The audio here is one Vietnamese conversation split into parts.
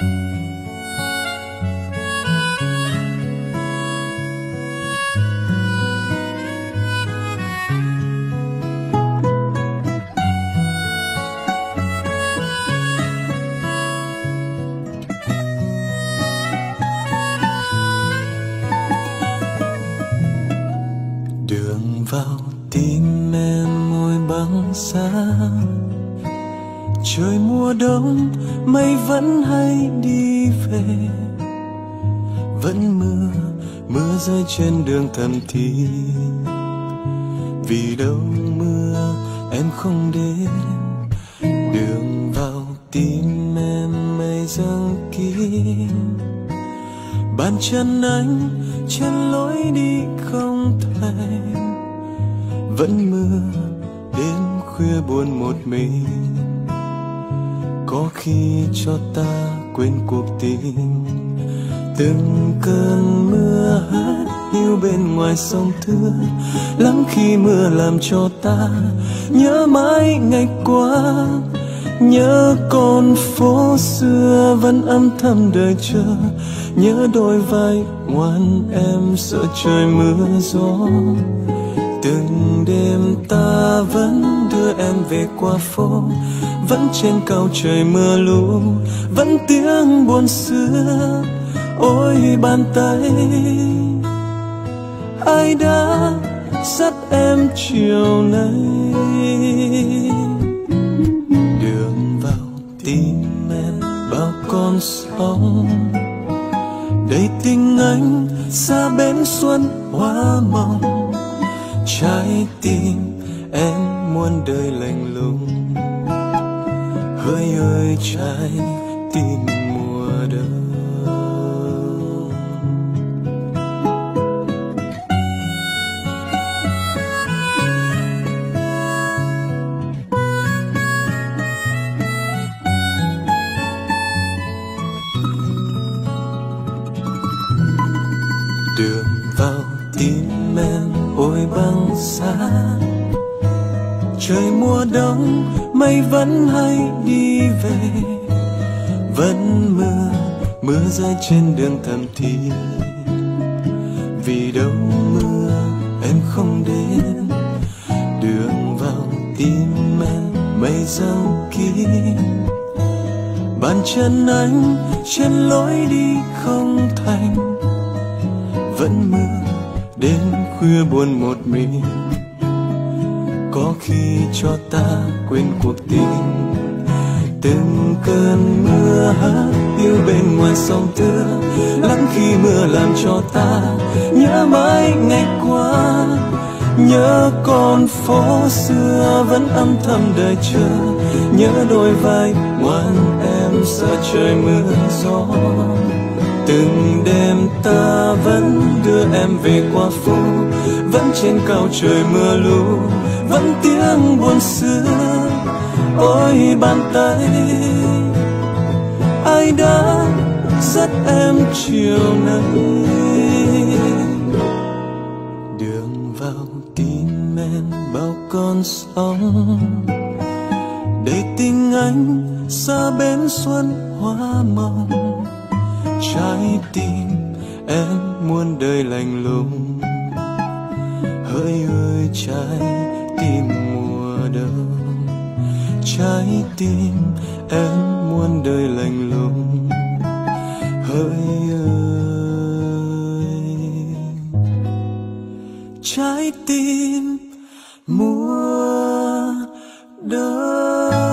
Đường vào tim em môi băng giá, trời mùa đông mây vẫn hay đi về, vẫn mưa rơi trên đường thầm thì. Vì đâu mưa em không đến, đường vào tim em mây dâng kín. Bàn chân anh trên lối đi không thành, vẫn mưa đến khuya buồn một mình. Có khi cho ta quên cuộc tình, từng cơn mưa hát hiu bên ngoài sông Thưa. Lắm khi mưa làm cho ta nhớ mãi ngày qua, nhớ con phố xưa vẫn âm thầm đợi chờ, nhớ đôi vai ngoan em sợ trời mưa gió. Từng đêm ta vẫn đưa em về qua phố, vẫn trên cao trời mưa lũ, vẫn tiếng buồn xưa. Ôi bàn tay ai đã dắt em chiều nay, đường vào tim em bao con sóng. Đầy tình anh xa bến xuân hoa mộng, trái tim em muôn đời lạnh lùng. Hỡi ơi trái tim mùa đông. Đường vào tim em ôi băng giá, trời mùa đông mây vẫn hay đi về, vẫn mưa rơi trên đường thầm thì. Vì đâu mưa em không đến, đường vào tim em mây dâng kín. Bàn chân anh trên lối đi không thành, vẫn mưa đến khuya buồn một mình. Có khi cho ta quên cuộc tình, từng cơn mưa hát hiu bên ngoài sông Thưa. Lắm khi mưa làm cho ta nhớ mãi ngày qua, nhớ con phố xưa vẫn âm thầm đợi chờ, nhớ đôi vai ngoan em sợ trời mưa gió. Từng đêm ta vẫn đưa em về qua phố, vẫn trên cao trời mưa lũ, vẫn tiếng buồn xưa. Ôi bàn tay ai đã dắt em chiều nay, đường vào tim em bao con sóng. Đầy tình anh xa bến xuân hoa mộng, trái tim em muôn đời lạnh lùng. Hỡi ơi trái tim mùa đông, trái tim em muôn đời lạnh lùng. Hỡi ơi trái tim mùa đông.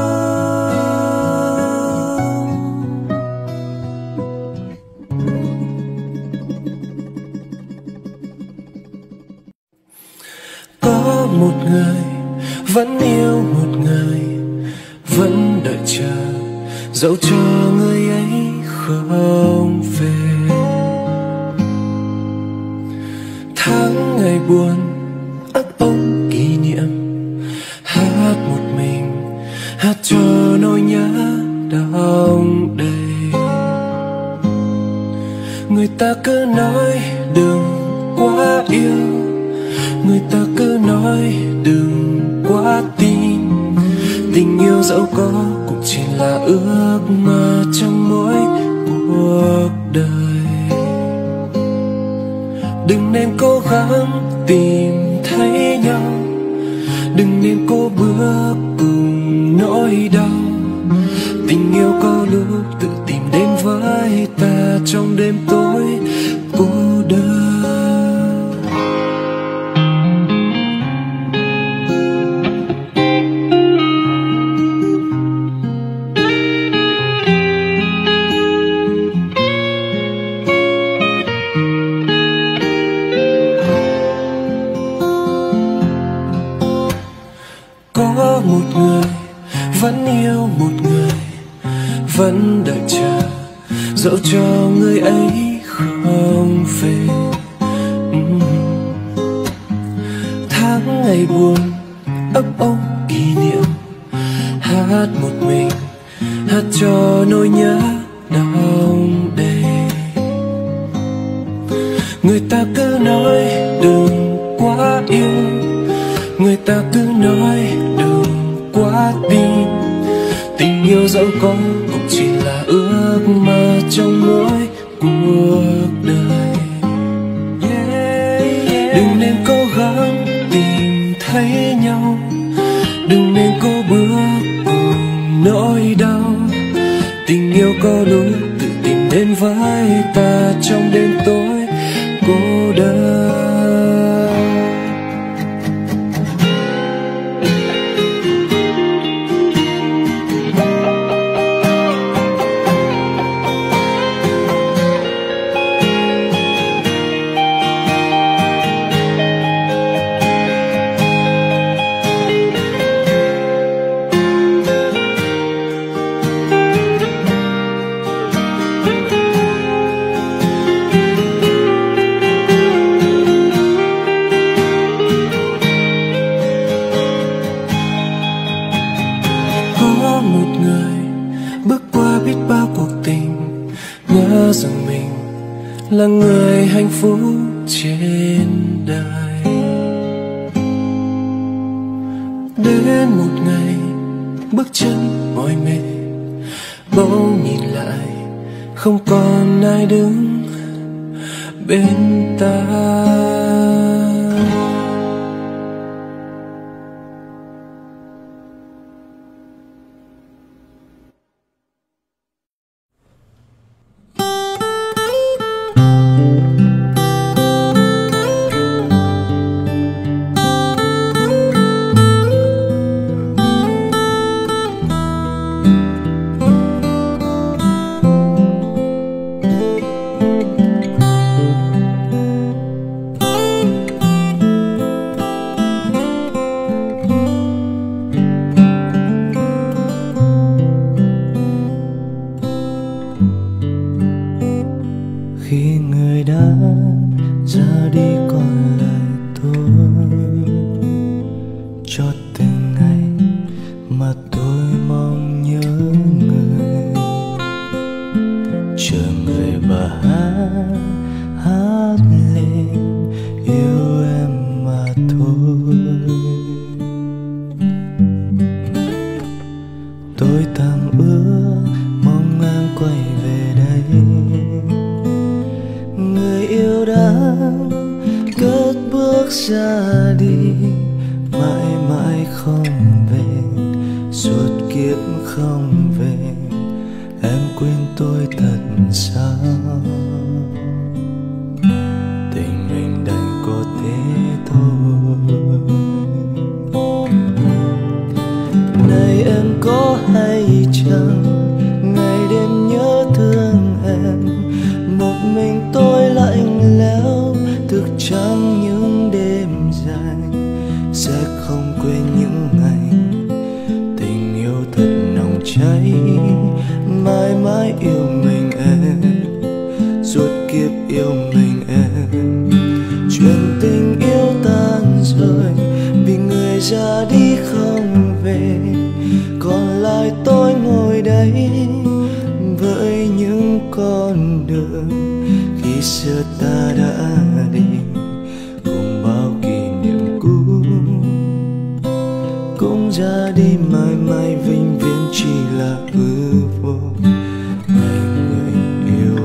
Có một người vẫn yêu một người, vẫn đợi chờ dẫu cho người ấy không về. Tháng ngày buồn ấp ôm kỷ niệm, hát một mình hát cho nỗi nhớ đong đầy. Người ta cứ nói đừng quá yêu, người ta cứ nói đừng quá tin. Tình yêu dẫu có cũng chỉ là ước mơ trong mỗi cuộc đời. Đừng nên cố gắng tìm thấy nhau, đừng nên cố bước cùng nỗi đau. Tình yêu có lúc tự tìm đến với ta trong đêm tối cô đơn. Có một người vẫn yêu một người, vẫn đợi chờ dẫu cho người ấy không về. Tháng ngày buồn ấp ôm kỷ niệm, hát một mình, hát cho nỗi nhớ đong đầy. Người ta cứ nói đừng quá yêu, người ta cứ nói đừng quá tin. Tình yêu dẫu có cũng chỉ là ước mơ trong mỗi cuộc đời. Đừng nên cố gắng tìm thấy nhau, đừng nên cố bước cùng nỗi đau. Tình yêu có lúc tự tìm đến với ta trong đêm tối cô đơn. Một người bước qua biết bao cuộc tình, ngỡ rằng mình là người hạnh phúc trên đời. Đến một ngày bước chân mỏi mệt, bỗng nhìn lại không còn ai đứng bên ta. Khi người đã ra đi còn lại tôi, cho từng ngày mà tôi mong nhớ người. Trở về và hát lên yêu em mà thôi. Tôi thầm ước mong em quay về đây. Người yêu đã cất bước ra đi, mãi mãi không về, suốt kiếp không về. Em quên tôi thật sao? Tình mình đành có thế thôi. Này em có hay chăng ngày đêm nhớ thương em, một mình tôi lạnh lẽo thức trắng những đêm dài, sẽ không quên những ngày tình yêu thật nồng cháy. Mãi mãi yêu mình em, suốt kiếp yêu mình em. Chuyện tình yêu tan rồi vì người ra đi không về, còn lại tôi ngồi đây với những con đường khi xưa ta đã đi, cùng bao kỷ niệm cũ cũng ra đi mãi mãi vĩnh viễn chỉ là hư vô. Ngày người yêu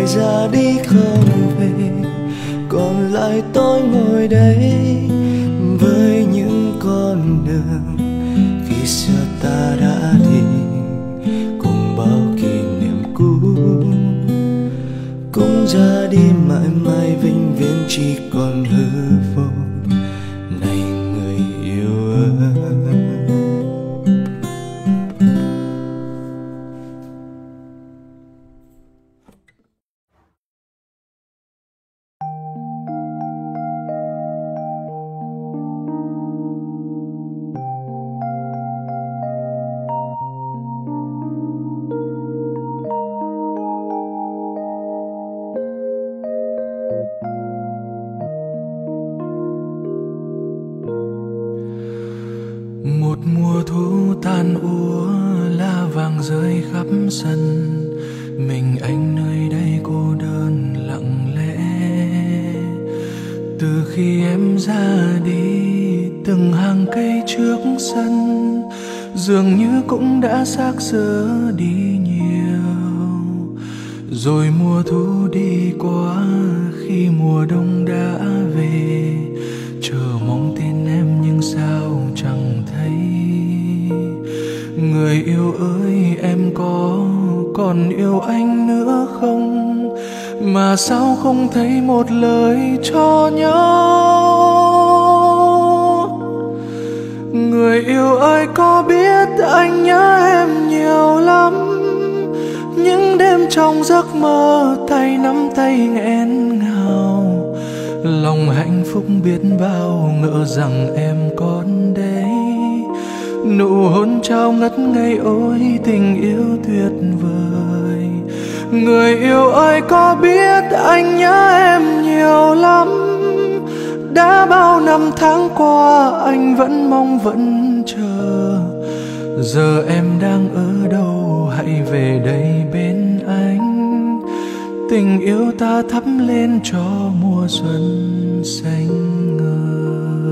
ra đi không về, còn lại tôi ngồi đây với những con đường khi xưa ta đã đi, cùng bao kỷ niệm cũ cũng ra đi mãi mãi vĩnh viễn chỉ còn hư vô. Này người yêu ơi, một mùa thu tàn úa, lá vàng rơi khắp sân, mình anh nơi đây cô đơn lặng lẽ. Từ khi em ra đi, từng hàng cây trước sân dường như cũng đã xác xơ đi nhiều. Rồi mùa thu đi qua, khi mùa đông đã về, chờ mong tin em nhưng sao chẳng thấy. Người yêu ơi, em có còn yêu anh nữa không? Mà sao không thấy một lời cho nhau? Người yêu ơi, có biết anh nhớ em nhiều lắm. Những đêm trong giấc mơ, tay nắm tay nghẹn ngào, lòng hạnh phúc biết bao, ngỡ rằng em còn đây. Nụ hôn trao ngất ngây, ôi tình yêu tuyệt vời. Người yêu ơi, có biết anh nhớ em nhiều lắm. Đã bao năm tháng qua, anh vẫn mong vẫn chờ. Giờ em đang ở đâu, hãy về đây bên anh. Tình yêu ta thắp lên cho mùa xuân xanh ngời.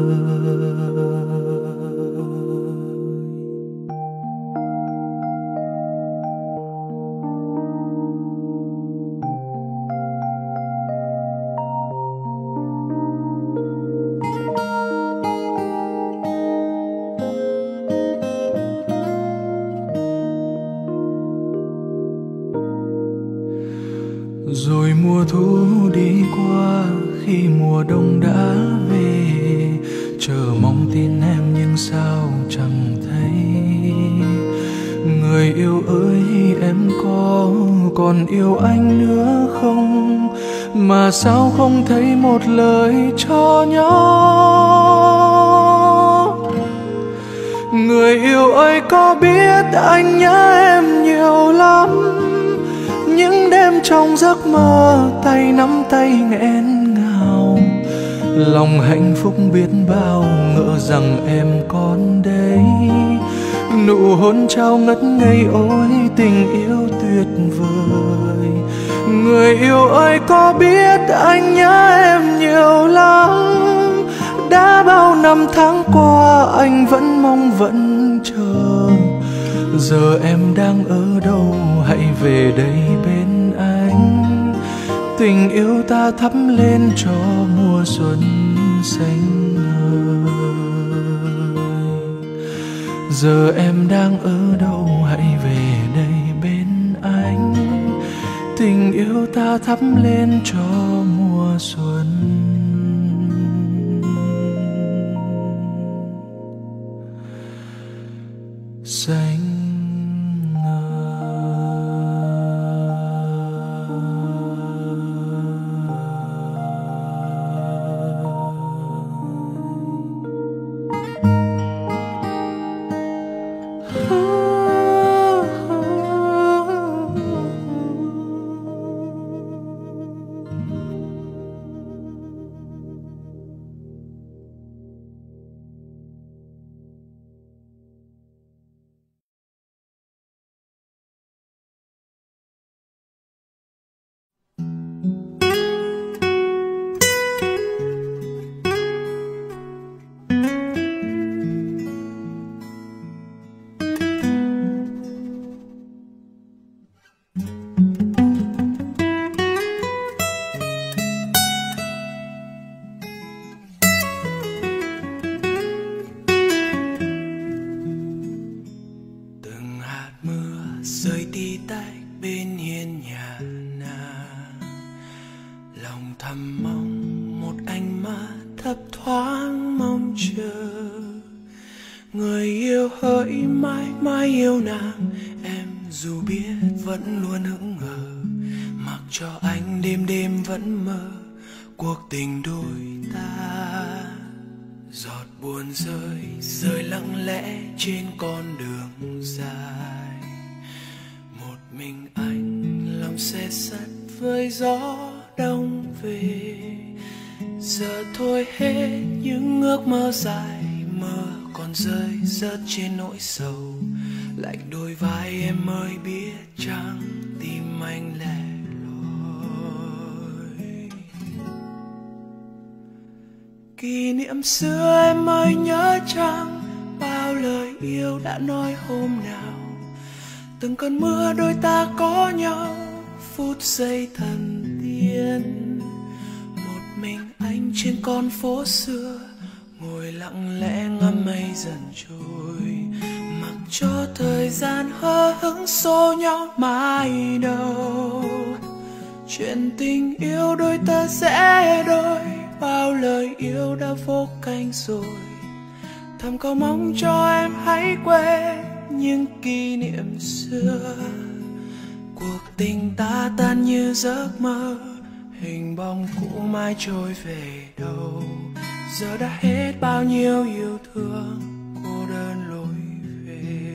Rồi mùa thu đi qua, khi mùa đông đã về, chờ mong tin em nhưng sao chẳng thấy. Người yêu ơi, em có còn yêu anh nữa không? Mà sao không thấy một lời cho nhau? Người yêu ơi, có biết anh nhớ em nhiều lắm. Những đêm trong giấc mơ, tay nắm tay nghẹn ngào, lòng hạnh phúc biết bao, ngỡ rằng em còn đây. Nụ hôn trao ngất ngây, ôi tình yêu tuyệt vời. Người yêu ơi, có biết anh nhớ em nhiều lắm. Đã bao năm tháng qua, anh vẫn mong vẫn chờ. Giờ em đang ở đâu, hãy về đây bên anh. Tình yêu ta thắp lên cho mùa xuân xanh ngời. Giờ em đang ở đâu, hãy về đây bên anh. Tình yêu ta thắp lên cho mùa xuân xanh. hạt mưa rơi tí tách bên hiên nhà nàng, lòng thầm mong một ánh mắt thấp thoáng mong chờ người yêu hỡi mãi mãi yêu nàng. Em dù biết vẫn luôn hững hờ, mặc cho anh đêm đêm vẫn mơ cuộc tình đôi ta. Giọt buồn rơi rơi lặng lẽ trên con đường dài, một mình anh lòng xe sắt với gió đông về. Giờ thôi hết những ước mơ dài, mơ còn rơi rớt trên nỗi sầu. Lạnh đôi vai em mới biết chăng tim anh lẻ loi. Kỷ niệm xưa em mới nhớ chăng, bao lời yêu đã nói hôm nào. Từng cơn mưa đôi ta có nhau, phút giây thần tiên. Một mình anh trên con phố xưa, ngồi lặng lẽ ngắm mây dần trôi, mặc cho thời gian hờ hững xô nhau mãi đâu. Chuyện tình yêu đôi ta sẽ đôi, bao lời yêu đã vô cánh rồi. Thầm cầu mong cho em hãy quên những kỷ niệm xưa. Cuộc tình ta tan như giấc mơ, hình bóng cũ mãi trôi về đâu. Giờ đã hết bao nhiêu yêu thương, cô đơn lối về.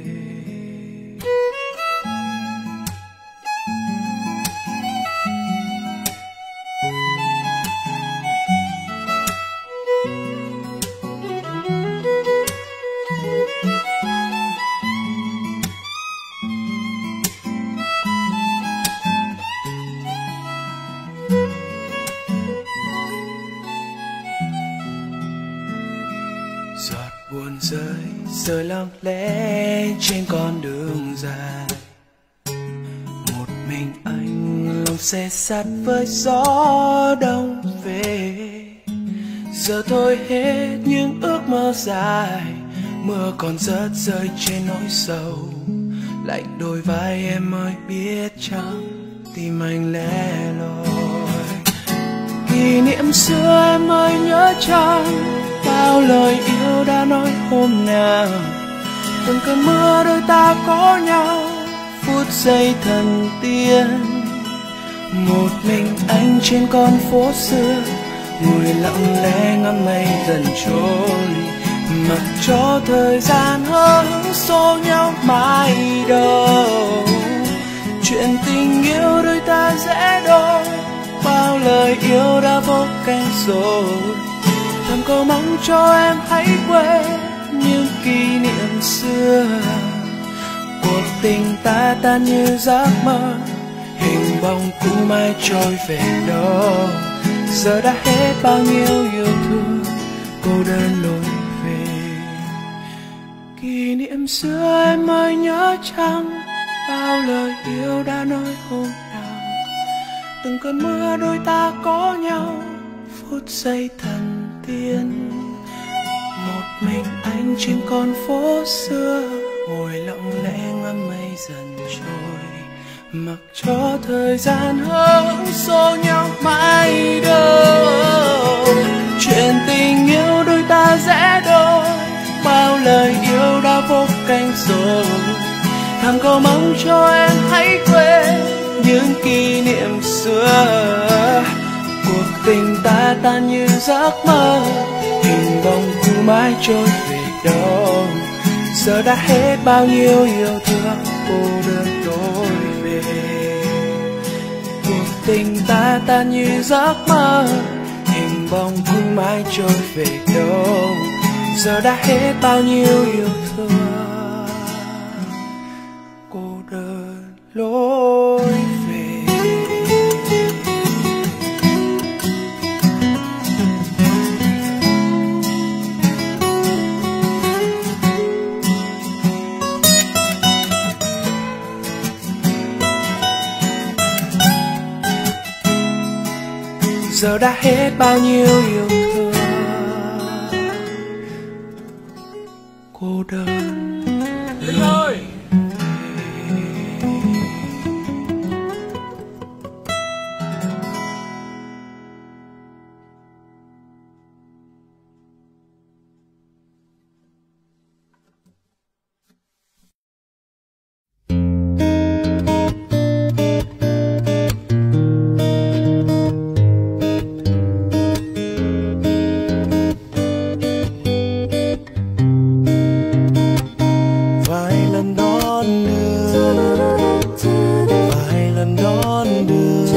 Giọt buồn rơi rơi lặng lẽ trên con đường dài, một mình anh lòng xe sắt với gió đông về. Giờ thôi hết những ước mơ dài, mưa còn rớt rơi trên nỗi sầu. Lạnh đôi vai em mới biết chăng tim anh lẻ loi. Kỷ niệm xưa em mới nhớ chăng, bao lời yêu đã nói hôm nào. Từng cơn mưa đôi ta có nhau, phút giây thần tiên. Một mình anh trên con phố xưa, ngồi lặng lẽ ngắm mây dần trôi, mặc cho thời gian hờ hững xô nhau mãi đâu. Chuyện tình yêu đôi ta dễ đôi, bao lời yêu đã vô cánh rồi. Thầm cầu mong cho em hãy quên những kỷ niệm xưa. Cuộc tình ta tan như giấc mơ, hình bóng cũ mãi trôi về đâu. Giờ đã hết bao nhiêu yêu thương, cô đơn lối về. Kỷ niệm xưa em mới nhớ chăng, bao lời yêu đã nói hôm nào. Từng cơn mưa đôi ta có nhau, phút giây thần tiên. Một mình anh trên con phố xưa, ngồi lặng lẽ ngắm mây dần trôi, mặc cho thời gian hờ hững xô nhau mãi đâu. Chuyện tình yêu đôi ta dễ đôi, bao lời yêu đã vô cánh rồi. Thầm cầu mong cho em hãy quên những kỷ niệm xưa. Cuộc tình ta tan như giấc mơ, hình bóng cũ mãi trôi về đâu. Giờ đã hết bao nhiêu yêu thương, cô đơn lối về. Cuộc tình ta tan như giấc mơ, hình bóng cũ mãi trôi về đâu. Giờ đã hết bao nhiêu yêu thương, cô đơn lối về. Giờ đã hết bao nhiêu yêu thương, cô đơn. Linh ơi, vài lần đón đưa,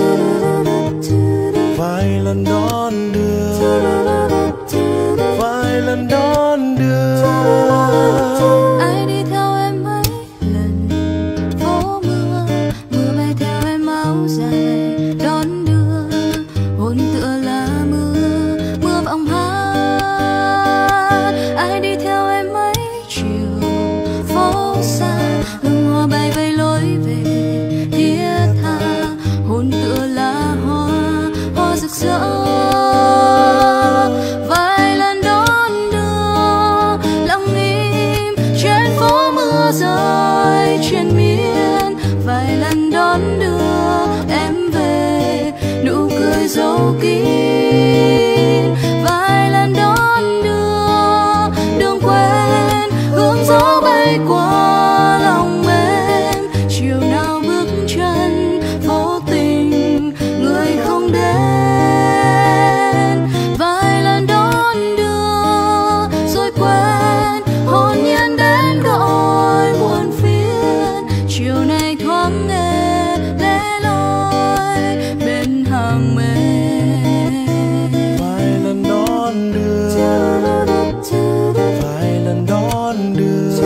vài lần đón đưa, vài lần đón đưa. Ai đi theo em mấy lần phố mưa, mưa bay theo em áo dài đón đưa, hôn tựa lá mưa, mưa vọng hát. Ai đi theo em mấy chiều phố xa, hương hoa bay vây lối về thiết tha, hôn tựa lá hoa, hoa rực rỡ. Vài lần đón đưa lặng im trên phố mưa rơi trên miên, vài lần đón đưa em về nụ cười dấu kín. Vài lần đón đưa đường quên, hướng gió bay qua lòng em, chiều nào bước chân vô tình người không đến. Vài lần đón đưa rồi quên, hồn nhiên đến gọi buồn phiền, chiều nay thoáng nghe lẻ loi bên hàng mây. Vài lần đón đưa, vài lần đón đưa,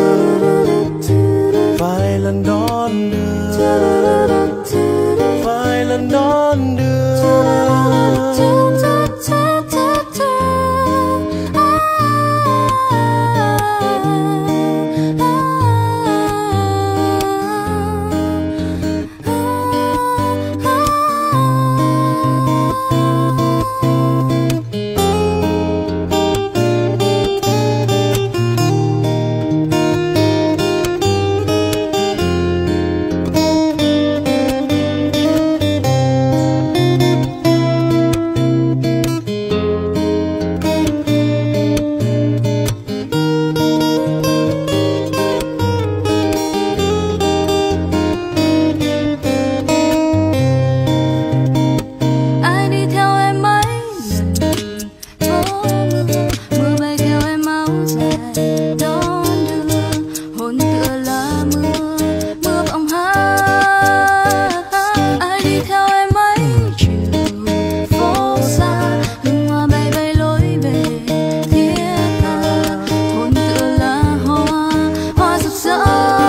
vài lần đón đưa, vài lần đón đưa. Ai đi theo em mấy lần phố mưa, mưa bay theo em áo dài đón đưa, hôn tựa lá mưa, mưa vọng hát. Ai đi theo em mấy chiều phố xa, hương hoa bay bay lối về thiết tha, hôn tựa lá hoa, hoa rực rỡ.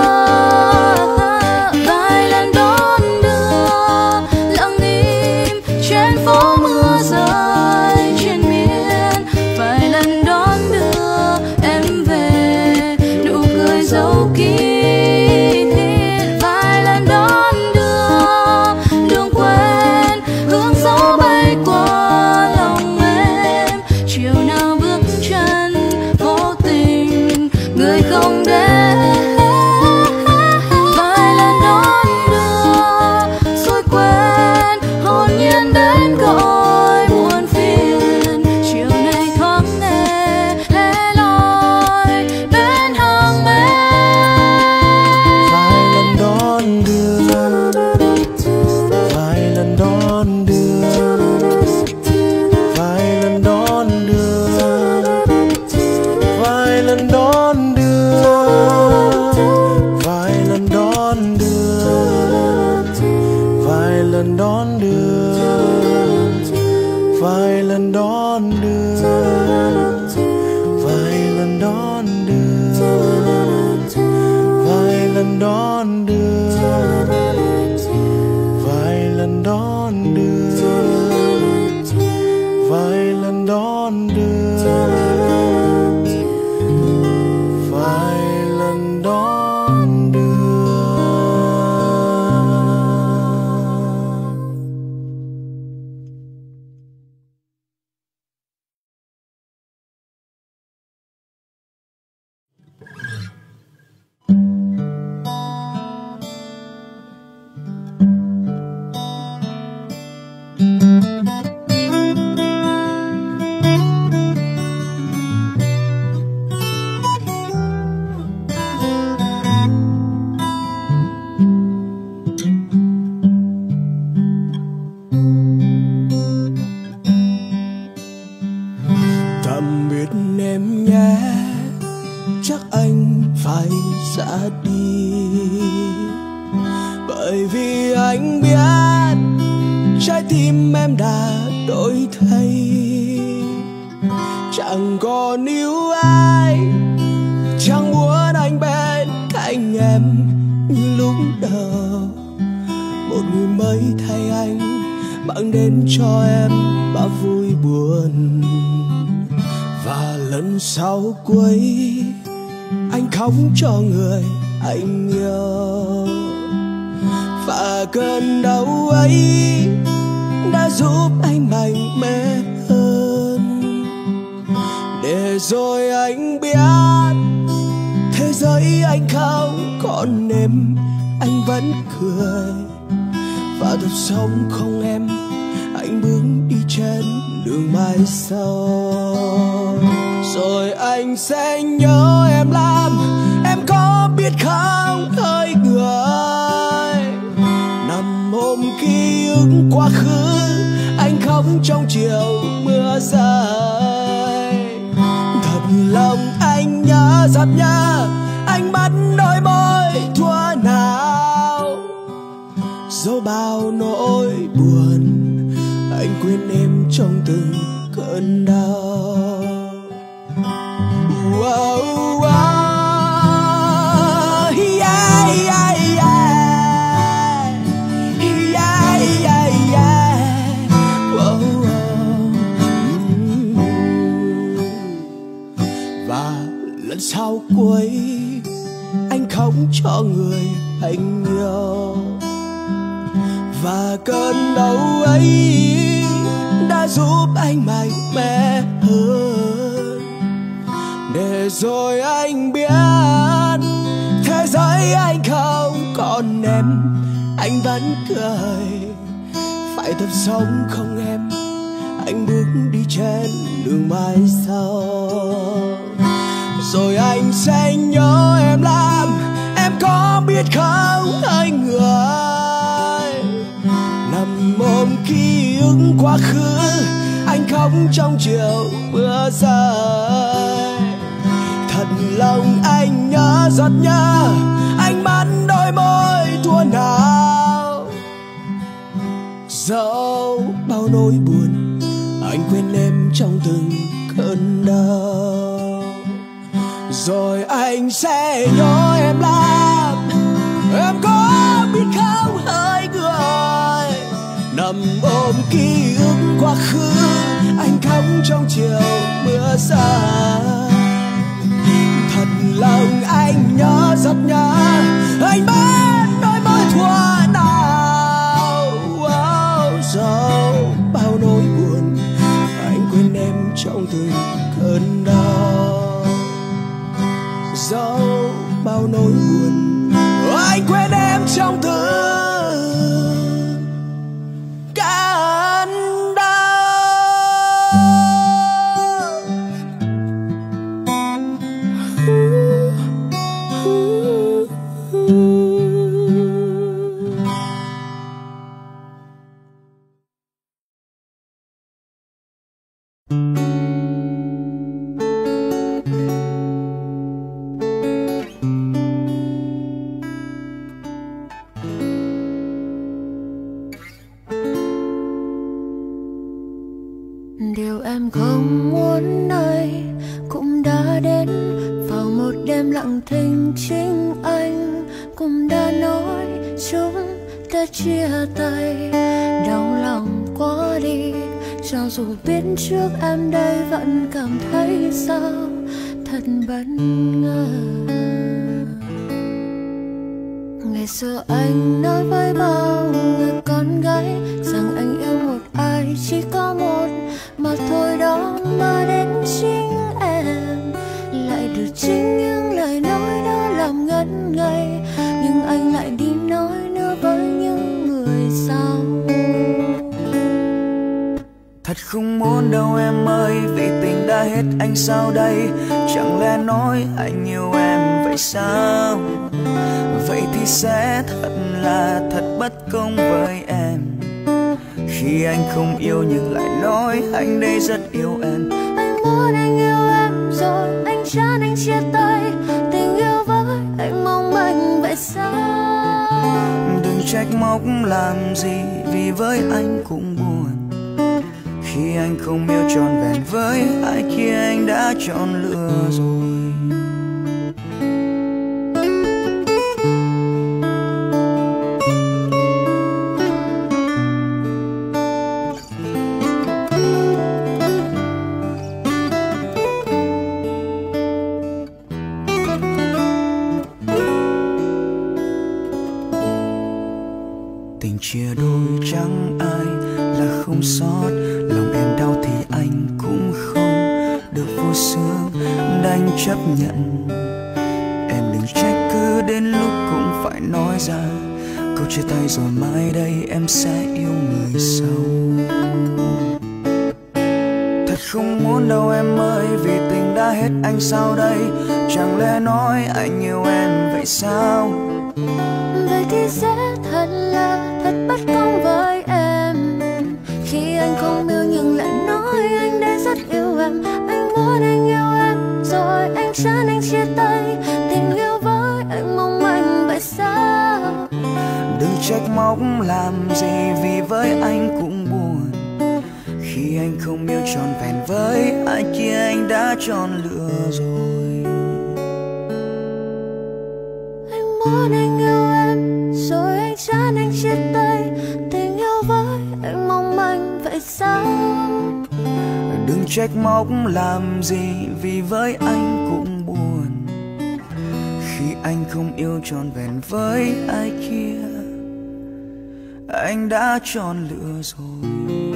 Vài lần đón đưa lặng im trên phố mưa rơi trên miên, vài lần đón đưa em về nụ cười dấu kín. Vài lần đón đưa đường quên, hướng gió bay qua lòng em, chiều nào bước chân vô tình người không đến. Vài lần đón đưa rồi quên, hồn nhiên đến gọi buồn phiền, chiều nay thoáng nghe lẻ loi bên hàng mây. Vài lần đón đưa, vài lần đón đưa, vài lần đón đưa, vài lần đón đưa, vài lần đón đưa, vài lần đón đưa, vài lần đón đưa, vài lần đón đưa, vài lần đón đưa, vài lần đón đưa, vài lần đón đưa, vài lần đón đưa. bởi vì anh biết trái tim em đã đổi thay, chẳng còn yêu ai, chẳng muốn anh bên cạnh em như lúc đầu. Một người mới thay anh mang đến cho em bao vui buồn, và lần sau cuối anh khóc cho người anh yêu. Và cơn đau ấy đã giúp anh mạnh mẽ hơn, để rồi anh biết thế giới anh không còn em, anh vẫn cười. Và thật sống không em, anh bước đi trên đường mai sau. Rồi anh sẽ nhớ em lắm, em có biết không hỡi người. Nằm ôm ký ức quá khứ, anh khóc trong chiều mưa rơi. Thật lòng anh nhớ rất nhớ, anh bắt đôi môi thua nào. Dẫu bao nỗi buồn, anh quên em trong từng cơn đau. Wow, wow, yeah, yeah, yeah. Yeah, yeah, yeah. Wow, wow. Và lần sau cuối anh khóc cho người anh yêu. Và cơn đau ấy đã giúp anh mạnh mẽ hơn, để rồi anh biết thế giới anh không còn em, anh vẫn cười. Phải thật sống không em, anh bước đi trên đường mai sau. Rồi anh sẽ nhớ em lắm, em có biết không hỡi người. Nằm ôm ký ức quá khứ, anh khóc trong chiều mưa rơi. Thật lòng anh nhớ rất nhớ, anh bắt đôi môi thua nào. Dẫu bao nỗi buồn, anh quên em trong từng cơn đau. Rồi anh sẽ nhớ em lắm, em có biết không hỡi người. Nằm ôm ký ức quá khứ, anh khóc trong chiều mưa rơi. Thật lòng anh nhớ rất nhớ, anh bắt đôi môi thua nào. Dẫu bao nỗi buồn, anh quên em trong từng cơn đau. Dẫu bao nỗi buồn, anh quên em trong từng cơn đau. Điều em không muốn nói cũng đã đến vào một đêm lặng thinh. Chính anh cũng đã nói chúng ta chia tay, đau lòng quá đi. Cho dù biết trước em đây vẫn cảm thấy sao thật bất ngờ. Ngày xưa anh nói với bao người con gái rằng anh yêu một ai chỉ có một mà thôi, đó mà đến chính em lại được chính những lời nói đó làm ngất ngây. Nhưng anh lại đi nói nữa với những người sau. Thật không muốn đâu em ơi, vì tình đã hết anh sao đây. Chẳng lẽ nói anh yêu em vậy sao? Vậy thì sẽ thật bất công với em, khi anh không yêu nhưng lại nói anh đây rất yêu em. Anh muốn anh yêu em rồi anh chán anh chia tay. Tình yêu với anh mong manh vậy sao? Đừng trách móc làm gì, vì với anh cũng buồn khi anh không yêu trọn vẹn với ai kia, anh đã chọn lựa rồi. Tình chia đôi chẳng ai là không sót, lòng em đau thì anh cũng không được vui sướng, đành chấp nhận. Em đừng trách cứ đến lúc cũng phải nói ra câu chia tay rồi mai đây em sẽ yêu người sau. Thật không muốn đâu em ơi, vì tình đã hết anh sao đây, chẳng lẽ nói anh yêu em vậy sao? Vậy thì sẽ thật bất công với em, khi anh không yêu nhưng lại nói anh đã rất yêu em. Anh muốn anh yêu em rồi anh chán anh chia tay, tình yêu với anh mong manh vậy sao? Đừng trách móc làm gì, vì với anh cũng buồn khi anh không yêu trọn vẹn với ai kia, anh đã chọn lựa rồi. Anh muốn anh yêu em rồi anh chán anh chia tay, tình yêu với anh mong manh vậy sao? Đừng trách móc làm gì, vì với anh cũng buồn khi anh không yêu trọn vẹn với ai kia, anh đã chọn lựa rồi.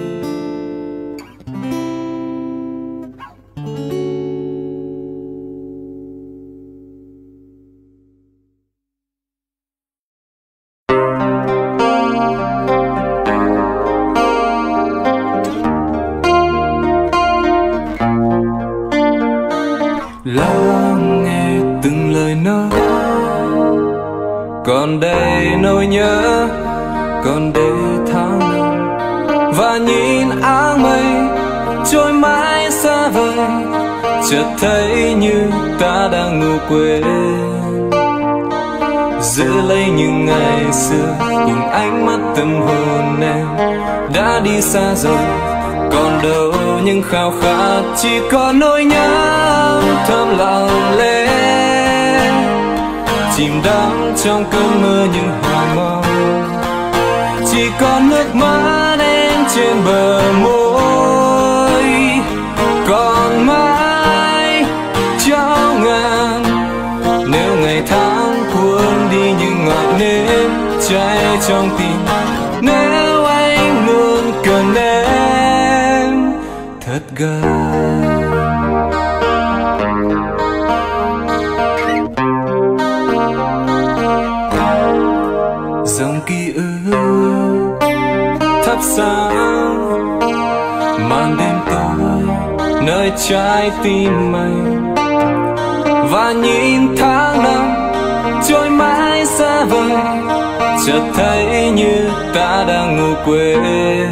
Lắng nghe từng lời nói, còn đây nỗi nhớ, còn đây tháng năm, và nhìn áng mây trôi mãi xa vời, chợt thấy như ta đang ngủ quên, giữ lấy những ngày xưa cùng ánh mắt tâm hồn em đã đi xa rồi. Còn đâu những khao khát, chỉ còn nỗi nhớ thầm lặng lẽ, chìm đắm trong cơn mơ những hoài mong. Chỉ còn nước mắt em trên bờ môi, còn mãi chao ngàn. Nếu ngày tháng cuốn đi những ngọn nến cháy trong tim, nếu anh luôn cần em thật gần. Dòng ký ức thắp sáng màn đêm tối nơi trái tim anh, và nhìn tháng năm trôi mãi xa vời, chợt thấy như ta đang ngủ quên,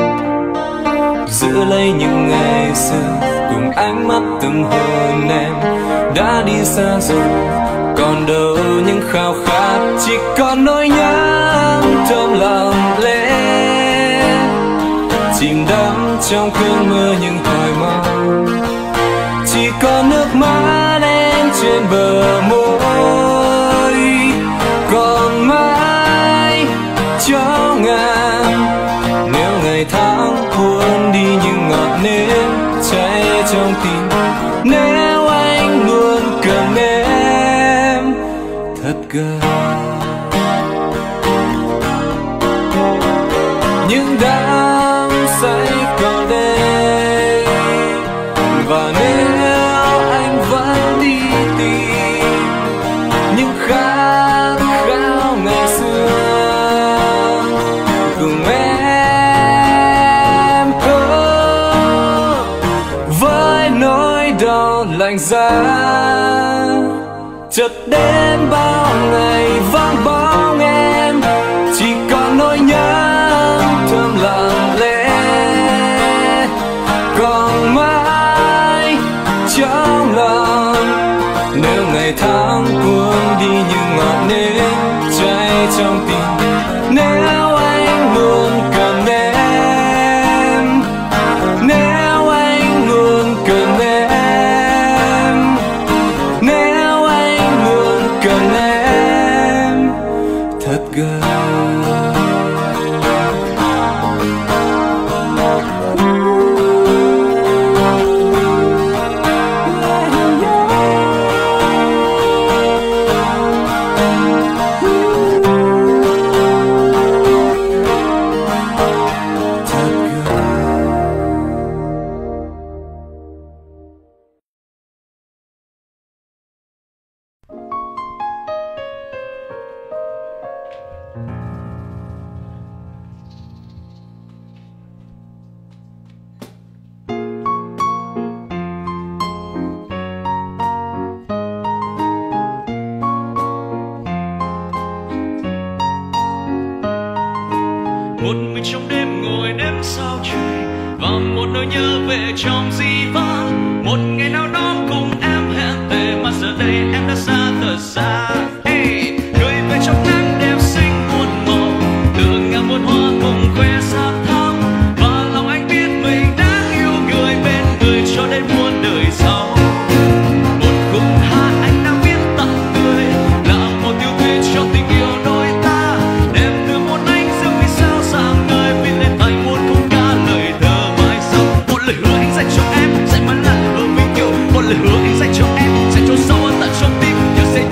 giữ lấy những ngày xưa cùng ánh mắt tâm hồn em đã đi xa rồi. Còn đâu những khao khát, chỉ còn nỗi nhớ thầm lặng lẽ, chìm đắm trong cơn mơ những hoài mong. Chỉ còn nước mắt em trên bờ môi, còn mãi cho ngàn. Nếu ngày tháng cuốn đi những ngọn nến cháy trong tim, nếu anh luôn cần em thật gần. Những đám say còn đây, và nếu anh vẫn đi tìm những khát khao ngày xưa cùng em, với nỗi đau lạnh giá, chợt đến bao ngày vắng bóng em, chỉ còn nỗi nhớ thầm lặng lẽ, còn mãi trong lòng. Nếu ngày tháng cuốn đi những ngọn nến cháy trong tim, Nếu anh luôn cần em, nếu anh luôn cần em, nếu anh luôn cần em thật gần. Một mình trong đêm ngồi đếm sao trời và một nỗi nhớ về trong dĩ vãng. Một ngày nào đó cùng em hẹn thề mà giờ đây em đã xa thật xa. Hey, người về trong nắng đẹp xinh muôn màu, từ ngàn muôn hoa cùng khoe sắc thắm. Và lòng anh biết mình đã yêu người bên người cho đến muôn đời sau. Một khúc hát anh đang viết tặng người là một tiêu thuyết cho tình yêu đôi ta. Đẹp từ một anh dương vì sao sáng người vì lên thành muôn khúc ca lời thơ mãi sau. Một lời hứa anh dành cho em sẽ mãi là lời hứa vĩnh cửu. Một lời hứa anh dành cho em sẽ chôn sâu ở tận trong tim. Nhớ sẽ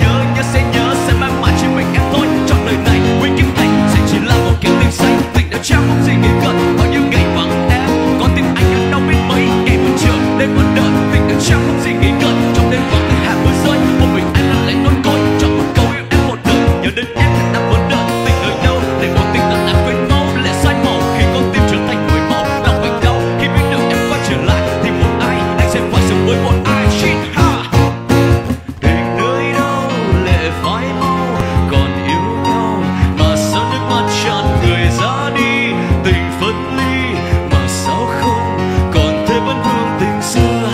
sẽ mãi mãi chỉ mình em thôi. Trong đời này Huy Kim Thành sẽ chỉ là một kiểu tình xanh. Tình đã trao không gì nghĩ gần bao nhiêu ngày vắng em. Có tim anh ở đâu biết mấy ngày vẫn chờ đêm vẫn đợi. Tình đã trao không gì nghĩ gần trong đêm vắng từ hạt mưa rơi. Một mình anh lặng lẽ nôn côi chọn một câu yêu em một đời. Nhớ đến em thật đã vẫn đợi. Tình đời đâu để một tình thật đã quên ngẫu lệ sai màu khi con tim trở thành người màu. Lòng anh đau khi biết được em quay trở lại thì một ai anh sẽ phải sống với một ai. Shit ha. Tình nơi đâu lệ phai mau còn yêu nhau mà sao nước mắt tràn người ra đi. Tình phân ly mà sao không còn thế vẫn vương tình xưa.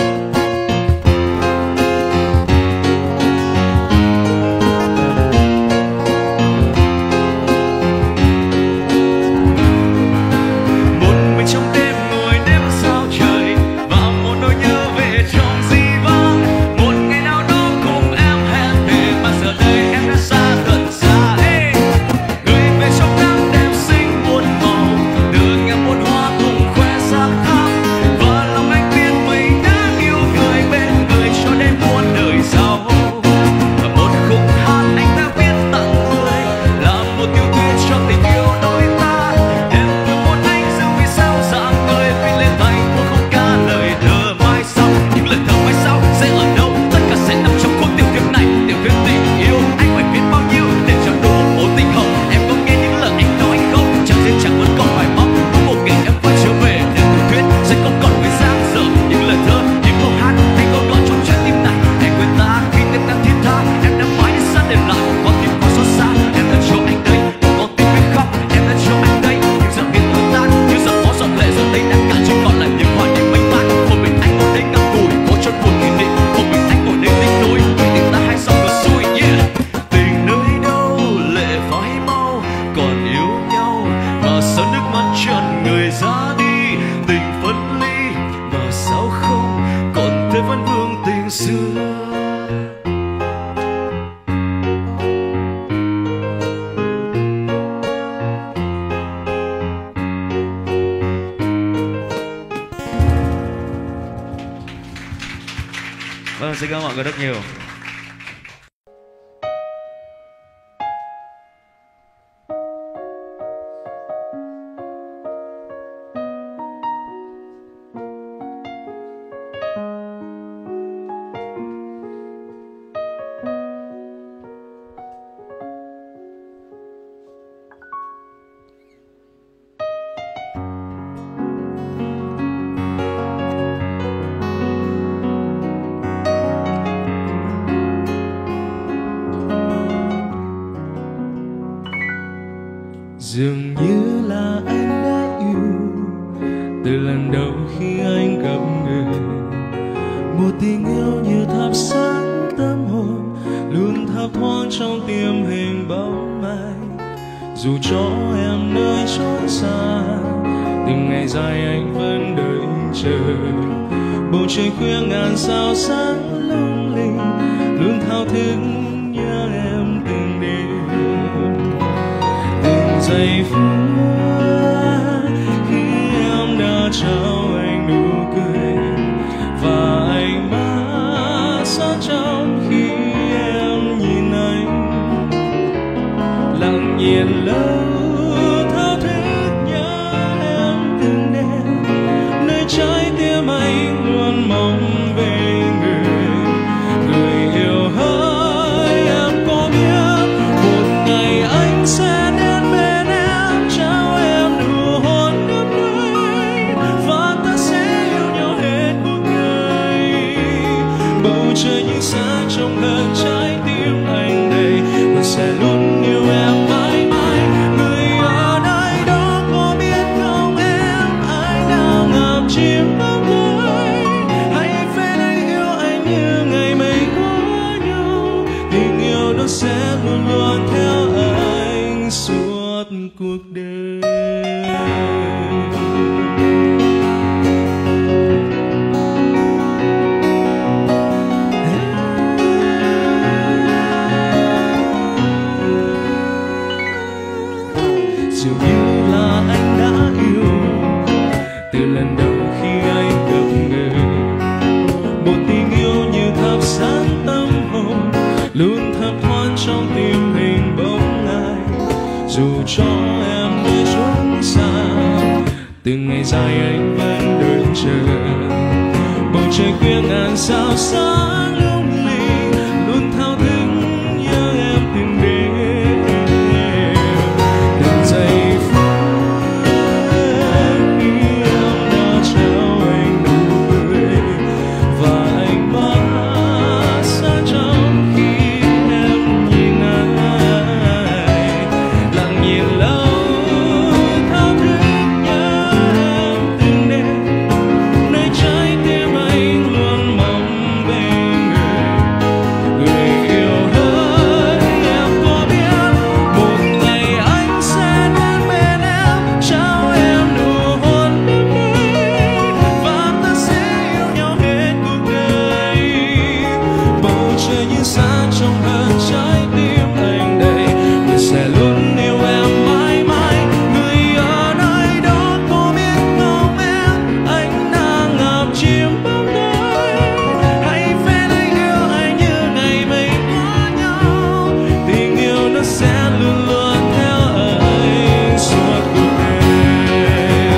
Một mình trong đêm ngồi đếm sao trời và một nỗi nhớ về trong dĩ vãng. Một ngày nào đó cùng em hẹn thề mà giờ đây em đã xa thật xa. Hey, người về trong nắng đẹp xinh muôn màu, từ ngàn muôn hoa cùng khoe sắc thắm. Và lòng anh biết mình đã yêu người bên người cho đến muôn đời sau. Và một khúc hát anh đã viết tặng người là một tiêu thuyết cho tình yêu đôi ta. Em từ một anh dương vì sao dạng người vì lên thành một khúc ca lời thơ mai sau. Những lời thơ mai sau sẽ ở đâu? Tất cả sẽ nằm trong cuốn tiểu thuyết này. Tiểu thuyết tình yêu anh phải viết bao nhiêu để cho đủ một tình hồng. Em có nghe những lời anh nói không? Chẳng riêng chẳng vẫn còn phải mong có một ngày em phải trở về để tiểu thuyết sẽ không còn nguyên dáng dở. Những lời thơ, những câu hát anh có gõ trong trái tim này. Hãy quên ta khi tim ta thiết tha. Em đã mãi xa để lại một con tim quá xót xa. Em đã cho anh đây một con tim biết khóc. Em đã cho anh đây những giọt tiếng đôi tan, những giọt máu giọt lệ giờ đây đã cạn chỉ còn lại những hoài niệm mênh mang. Một mình anh ngồi đây ngậm ngùi cố cho buồn kỷ niệm. Một mình anh ngồi đây tiếc nuối vì tình ta hai song ngược xuôi. Yeah. Tình nơi đâu lệ phai mau còn yêu nhau mà sao nước mắt tràn người ra đi. Tình phân ly mà sao không còn thế vẫn vương tình xưa. Vâng, xin cảm ơn mọi người rất nhiều. Dường như là anh đã yêu từ lần đầu khi anh gặp người. Một tình yêu như thắp sáng tâm hồn, luôn thấp thoáng trong tim hình bóng mai. dù cho em nơi chốn xa. Từng ngày dài anh vẫn đợi chờ, bầu trời khuya ngàn sao sáng lung linh, luôn thao thức nhớ em từng đêm. Từng giây phút khi em đã trao anh nụ cười và ánh mắt xa trong khi em nhìn anh, lặng nhìn lâu thao thức nhớ em từng đêm, nơi trái tim anh luôn mong về người yêu hỡi. Em có biết một ngày anh sẽ đến bên em, trao em nụ hôn đắm đuối và ta sẽ yêu nhau hết cuộc đời. Bầu trời như xa trong hơn trái tim anh đây, mình sẽ luôn yêu em mãi mãi. Người ở nơi đó có biết không em, anh đang ngập chìm bóng tối. Hãy phép anh yêu anh như ngày mình có nhau, tình yêu đó sẽ luôn luôn theo anh suốt cuộc đời. Dường như là anh đã yêu từ lần đầu khi anh gặp người, một tình yêu như thắp sáng tâm hồn, luôn thấp thoáng trong tim hình bóng ai. Dù cho em nơi chốn xa, từng ngày dài anh vẫn đợi chờ, bầu trời khuya ngàn sao sáng lung linh, luôn thao thức nhớ em từng đêm. Từng giây phút khi em đã trao anh nụ cười và ánh mắt xa trong khi em nhìn anh, lặng nhìn lâu thao thức nhớ em từng đêm, nơi trái tim anh luôn mong về người yêu hỡi. Em có biết một ngày anh sẽ đến bên em, trao em nụ hôn đắm đuối và ta sẽ yêu nhau hết cuộc đời. Bầu trời như xa trong hơn trái tim anh đây, mình sẽ luôn yêu em mãi mãi. Người ở nơi đó có biết không em, anh đang ngập chìm bóng tối. Hãy phép anh yêu anh như ngày mình có nhau, tình yêu nó sẽ luôn luôn theo anh suốt cuộc đời.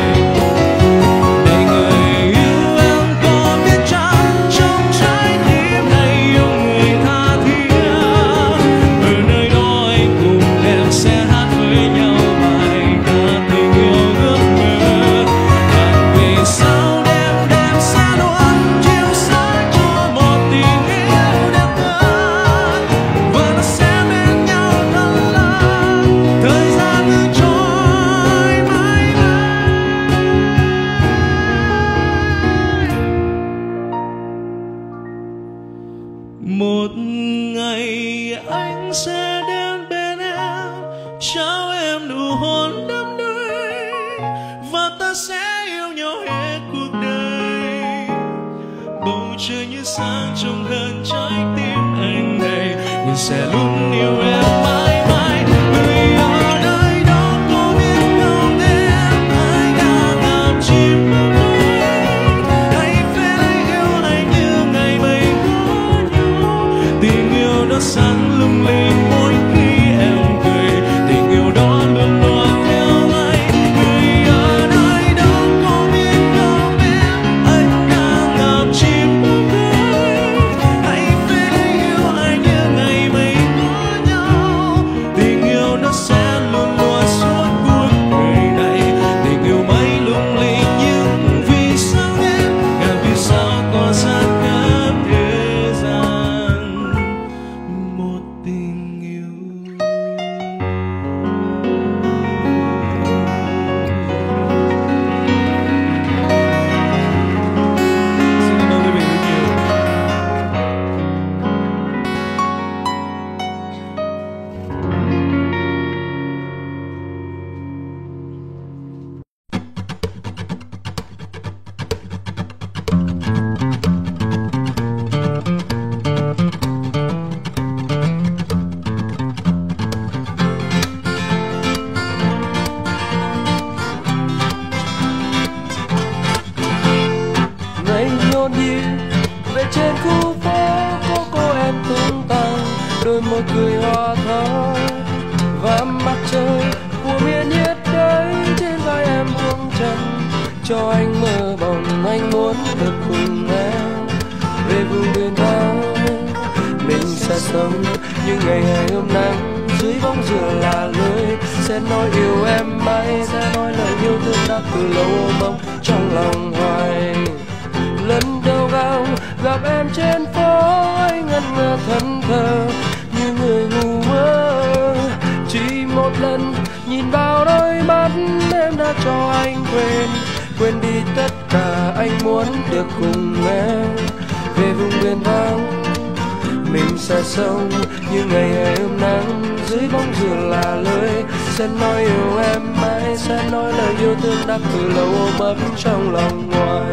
Này người yêu em có biết chăng, trong trái tim này yêu người tha thiết, ở nơi đó anh cùng em sẽ hát với nhau bài ca tình yêu ước mơ. Và vì sao đêm đêm sẽ luôn chiếu sáng cho một tình yêu đẹp hơn, và nó sẽ bên nhau thật lâu, thời gian cứ trôi mãi mãi. Một ngày anh sẽ đến bên em, trao em nụ hôn đắm đuối và ta sẽ yêu nhau hết cuộc đời. Bầu trời như sáng trong hơn trái tim anh đây, mình sẽ luôn yêu em mãi mãi. Người ở nơi đó có biết không em, anh đang ngập chìm bóng tối. Hãy phép anh yêu anh như ngày mình có nhau, tình yêu đó sáng lung linh mỗi khi em cười, tình yêu đó luôn luôn theo anh. Người ở nơi đó có biết không em, anh đang ngập chìm bóng tối. Hãy phép anh yêu anh như ngày mình có nhau, nhộn nhịp về trên khu phố, có cô em tung tăng, đôi môi cười hoa thắm và mặt trời của miền nhiệt đới trên vai em buông chân cho anh mơ bồng. Anh muốn được cùng em về vùng biển vắng, mình sẽ sống những ngày hè ươm nắng dưới bóng dừa là lưới, sẽ nói yêu em mãi, sẽ nói lời yêu thương đã từ lâu ôm mong trong lòng hoài. Lần đầu gặp em trên phố, anh ngẩn ngơ thẫn thờ như người ngu mơ. Chỉ một lần nhìn vào đôi mắt em đã cho anh quên đi tất cả. Anh muốn được cùng em về vùng biển vắng, mình sẽ sống như ngày hè ươm nắng dưới bóng dừa là lưới, sẽ nói yêu em mãi, sẽ nói lời yêu thương đã từ lâu ôm ấp trong lòng ngoài.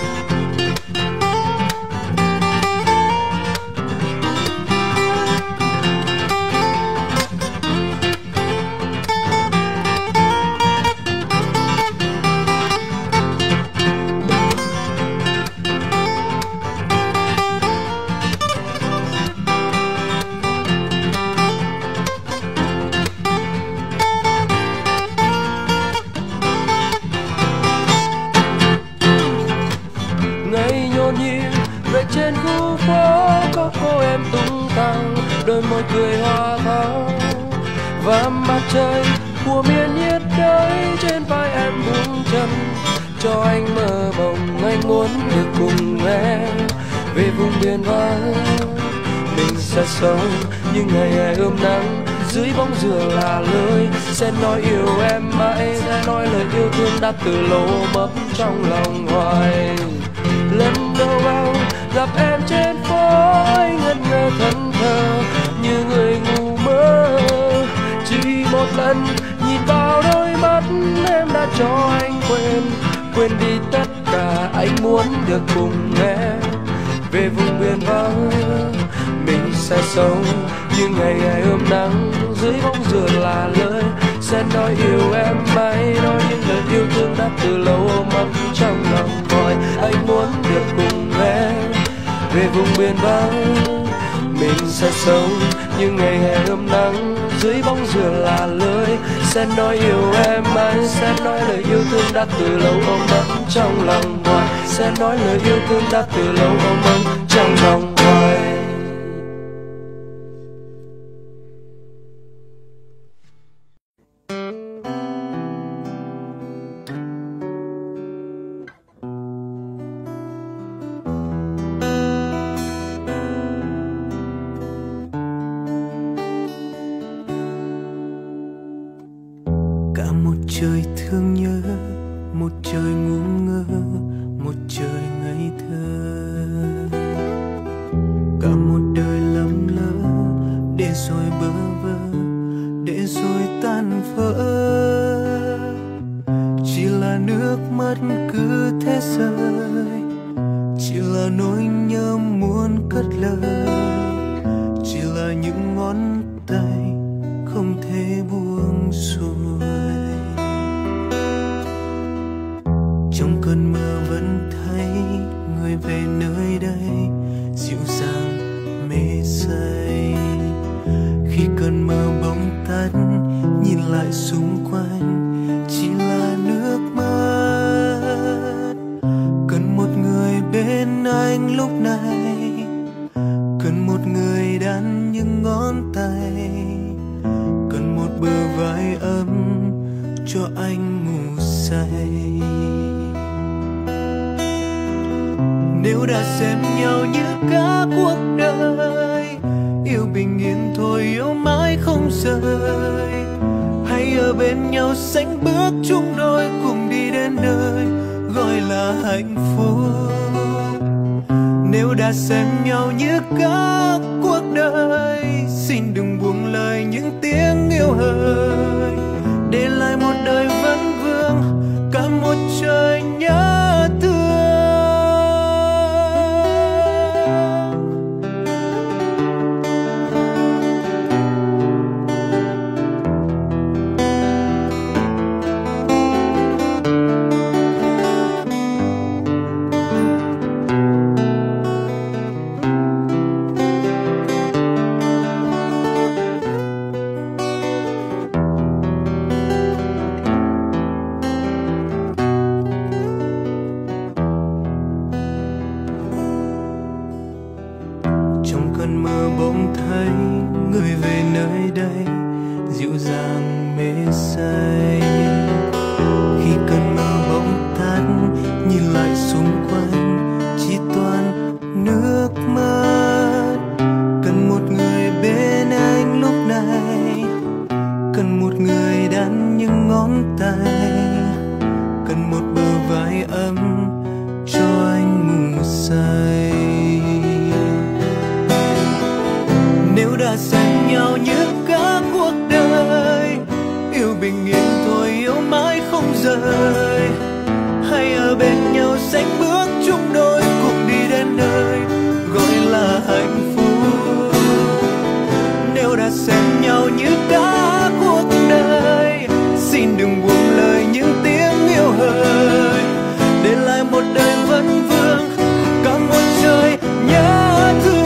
Trên khu phố có cô em tung tăng, đôi môi cười hoa thắm và mặt trời của miền nhiệt đới trên vai em buông chân cho anh mơ mộng. Anh muốn được cùng em về vùng biển vắng, mình sẽ sống những ngày hè ươm nắng dưới bóng dừa là lưới, sẽ nói yêu em mãi, sẽ nói lời yêu thương đã từ lâu ôm ấp trong lòng hoài. Lần đầu gặp em trên phố, anh ngẩn ngơ thẫn thờ như người ngu mơ. Chỉ một lần nhìn vào đôi mắt em đã cho anh quên đi tất cả. Anh muốn được cùng em về vùng biển vắng, mình sẽ sống như ngày hè ươm nắng dưới bóng dừa là lưới, sẽ nói yêu em mãi, nói những lời yêu thương đã từ lâu ôm ấp trong lòng mọi. Anh muốn được cùng em về vùng biển vắng, mình sẽ sống như ngày hè ươm nắng dưới bóng dừa là lưới, sẽ nói yêu em mãi, sẽ nói lời yêu thương đã từ lâu ôm ấp trong lòng hoài, sẽ nói lời yêu thương đã từ lâu ôm ấp trong lòng hoài. Trời thương nhớ, một trời ngu ngơ, một trời ngây thơ, cả một đời lầm lỡ, để rồi bơ vơ, để rồi tan vỡ. Chỉ là nước mắt cứ thế rơi, chỉ là nỗi nhớ muốn cất lời, chỉ là những ngón tay không thể buông xuôi. Trong cơn mơ vẫn thấy người về nơi đây dịu dàng mê say. Khi cơn mơ bỗng tắt, nhìn lại xung quanh chỉ là nước mắt. Cần một người bên anh lúc này, cần một người đan những ngón tay, cần một bờ vai ấm cho anh ngủ say. Nếu đã xem nhau như cả cuộc đời, yêu bình yên thôi, yêu mãi không rời. Hãy ở bên nhau sánh bước chung đôi, cùng đi đến nơi gọi là hạnh phúc. Nếu đã xem nhau như cả cuộc đời, xin đừng buông lời những tiếng yêu hời, để lại một đời vấn vương, cả một trời nhớ thương. say. Khi cơn mơ bỗng tắt, nhìn lại xung quanh chỉ toàn nước mắt. Cần một người bên anh lúc này, cần một người đan những ngón tay, cần một bờ vai ấm cho anh ngủ say. Nếu đã xa nhau như cả cuộc đời, yêu bình yên thôi yêu mãi không rời, hay ở bên nhau sánh bước chung đôi cùng đi đến nơi gọi là hạnh phúc. Nếu đã xem nhau như cả cuộc đời, xin đừng buông lời những tiếng yêu hời, để lại một đời vấn vương cả một trời nhớ thương.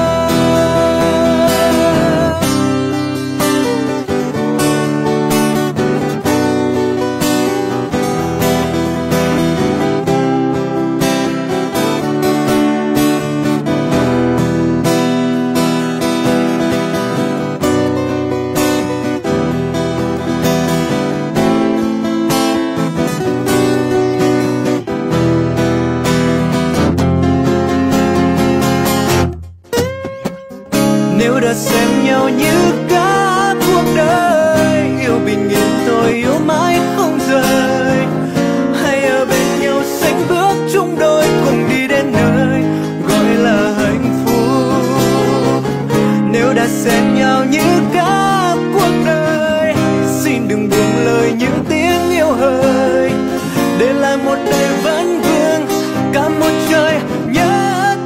Nếu đã xem nhau như cả cuộc đời, yêu bình yên thôi yêu mãi không rời, hay ở bên nhau sánh bước chung đôi cùng đi đến nơi gọi là hạnh phúc. Nếu đã xem nhau như cả cuộc đời, xin đừng buông lời những tiếng yêu hời, để lại một đời vấn vương cả một trời nhớ.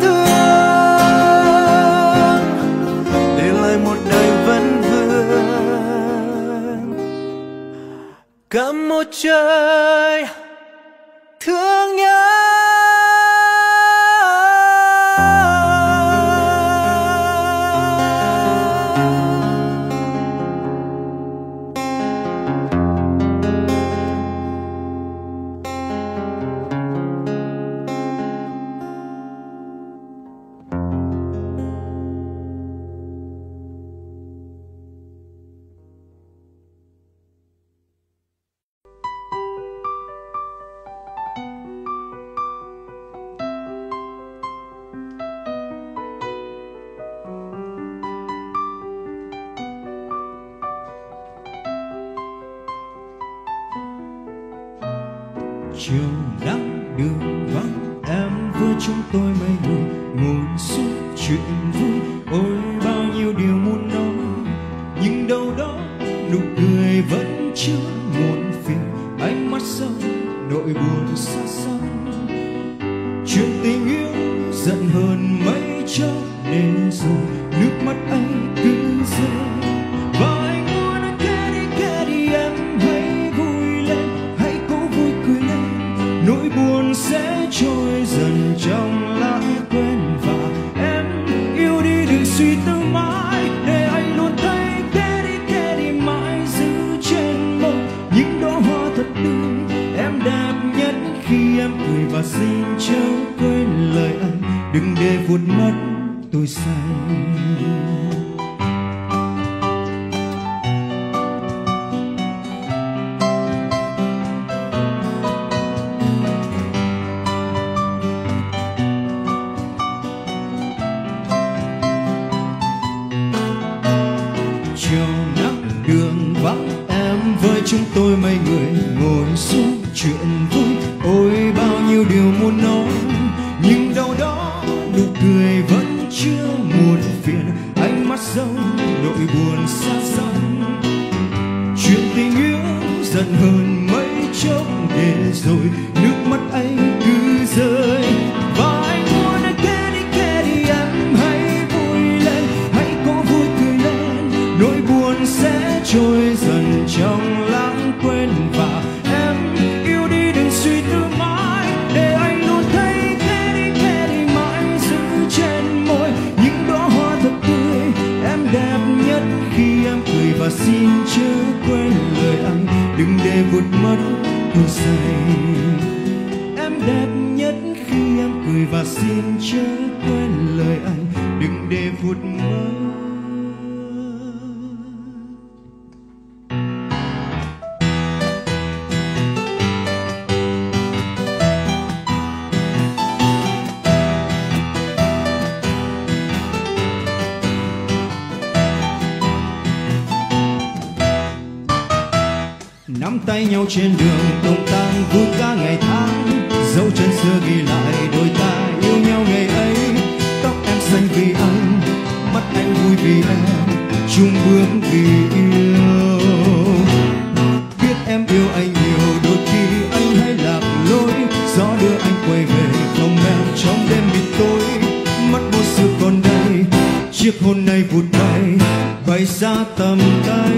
Cả một trời thương nhớ. Chiều nắng đường vắng, em với chúng tôi mấy người ngồi xuống chuyện vui. Ôi bao nhiêu điều muốn nói, nhưng đâu đó nụ cười vẫn chưa muộn phiền. Ánh mắt sâu nỗi buồn xa xăm, chuyện tình yêu giận hơn mấy chốc nên rồi nước mắt anh cứ rơi. Và anh muốn nói kể đi em hãy vui lên, hãy cố vui cười lên, nỗi buồn sẽ trôi dần trong lãng quên. Và em yêu đi đừng suy tư mãi, để anh luôn thấy kể đi mãi giữ trên môi những đóa hoa thật tươi. Em đẹp nhất khi em cười và xin chớ quên lời anh, đừng để vụt mất tôi say. Chiều nắng đường vắng, em với chúng tôi mấy người ngồi xuống chuyện vui. Ôi bao nhiêu điều muốn nói, nhưng đâu đó nụ cười vẫn chưa muộn phiền. Ánh mắt sâu nỗi buồn xa xăm, chuyện tình yêu giận hơn mấy chốc để rồi nước mắt anh cứ rơi. Và anh muốn nói kể đi em hãy vui lên, hãy cố vui cười lên, nỗi buồn sẽ trôi dần trong lãng quên. Và em yêu đi đừng suy tư mãi, để anh luôn thấy kể đi mãi giữ trên môi những đóa hoa thật tươi. Em đẹp nhất khi em cười và xin chớ quên lời anh, đừng để vụt mất tôi say. Em đẹp nhất khi em cười và xin chớ quên lời anh, đừng để vụt mất nắm tay nhau trên đường đồng tan vút cả ngày tháng, dấu chân xưa ghi lại đôi ta yêu nhau ngày ấy. Tóc em xanh vì anh, mắt anh vui vì em, chung bước vì yêu. Biết em yêu anh nhiều, đôi khi anh hay lạc lối, gió đưa anh quay về không em trong đêm mịt tối. Mắt một sự còn đây, chiếc hôn này vụt bay xa tầm tay.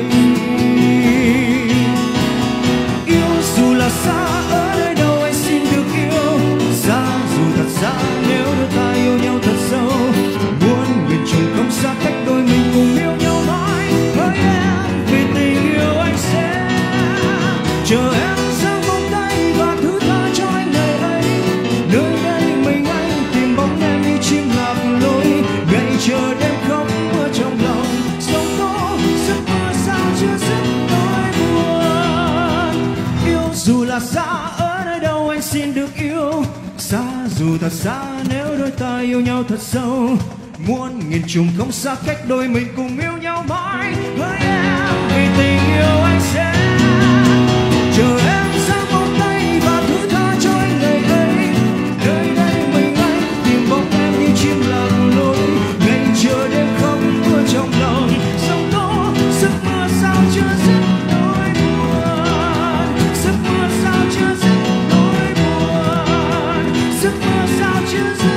Yêu dù là xa ở nơi đâu anh xin được yêu, xa dù thật xa nếu đôi ta yêu nhau thật sâu. Muốn nguyện trùng không xa cách đôi mình cùng yêu nhau mãi. Hỡi em vì tình yêu anh sẽ chờ em giang vòng tay và thứ tha cho anh ngày ấy. Nơi đây mình anh tìm bóng em như chim lạc lối, ngày chờ đêm khóc mưa trong lòng. Sóng tố giấc mơ sao chưa dứt nỗi buồn. Yêu dù là xa ở nơi đâu anh xin được yêu, xa dù thật xa nếu đôi ta yêu nhau thật sâu. Muốn nghìn trùng không xa cách đôi mình cùng yêu nhau mãi. Hỡi em vì tình yêu anh sẽ chờ em giang vòng tay và thứ tha cho anh ngày ấy. Nơi đây mình anh tìm bóng em như chim lạc lối, ngày chờ đêm không mưa trong lòng. Sóng tố giấc mơ sao chưa dứt nỗi buồn, giấc mơ sao chưa dứt nỗi buồn, giấc mơ sao chưa dứt nỗi buồn.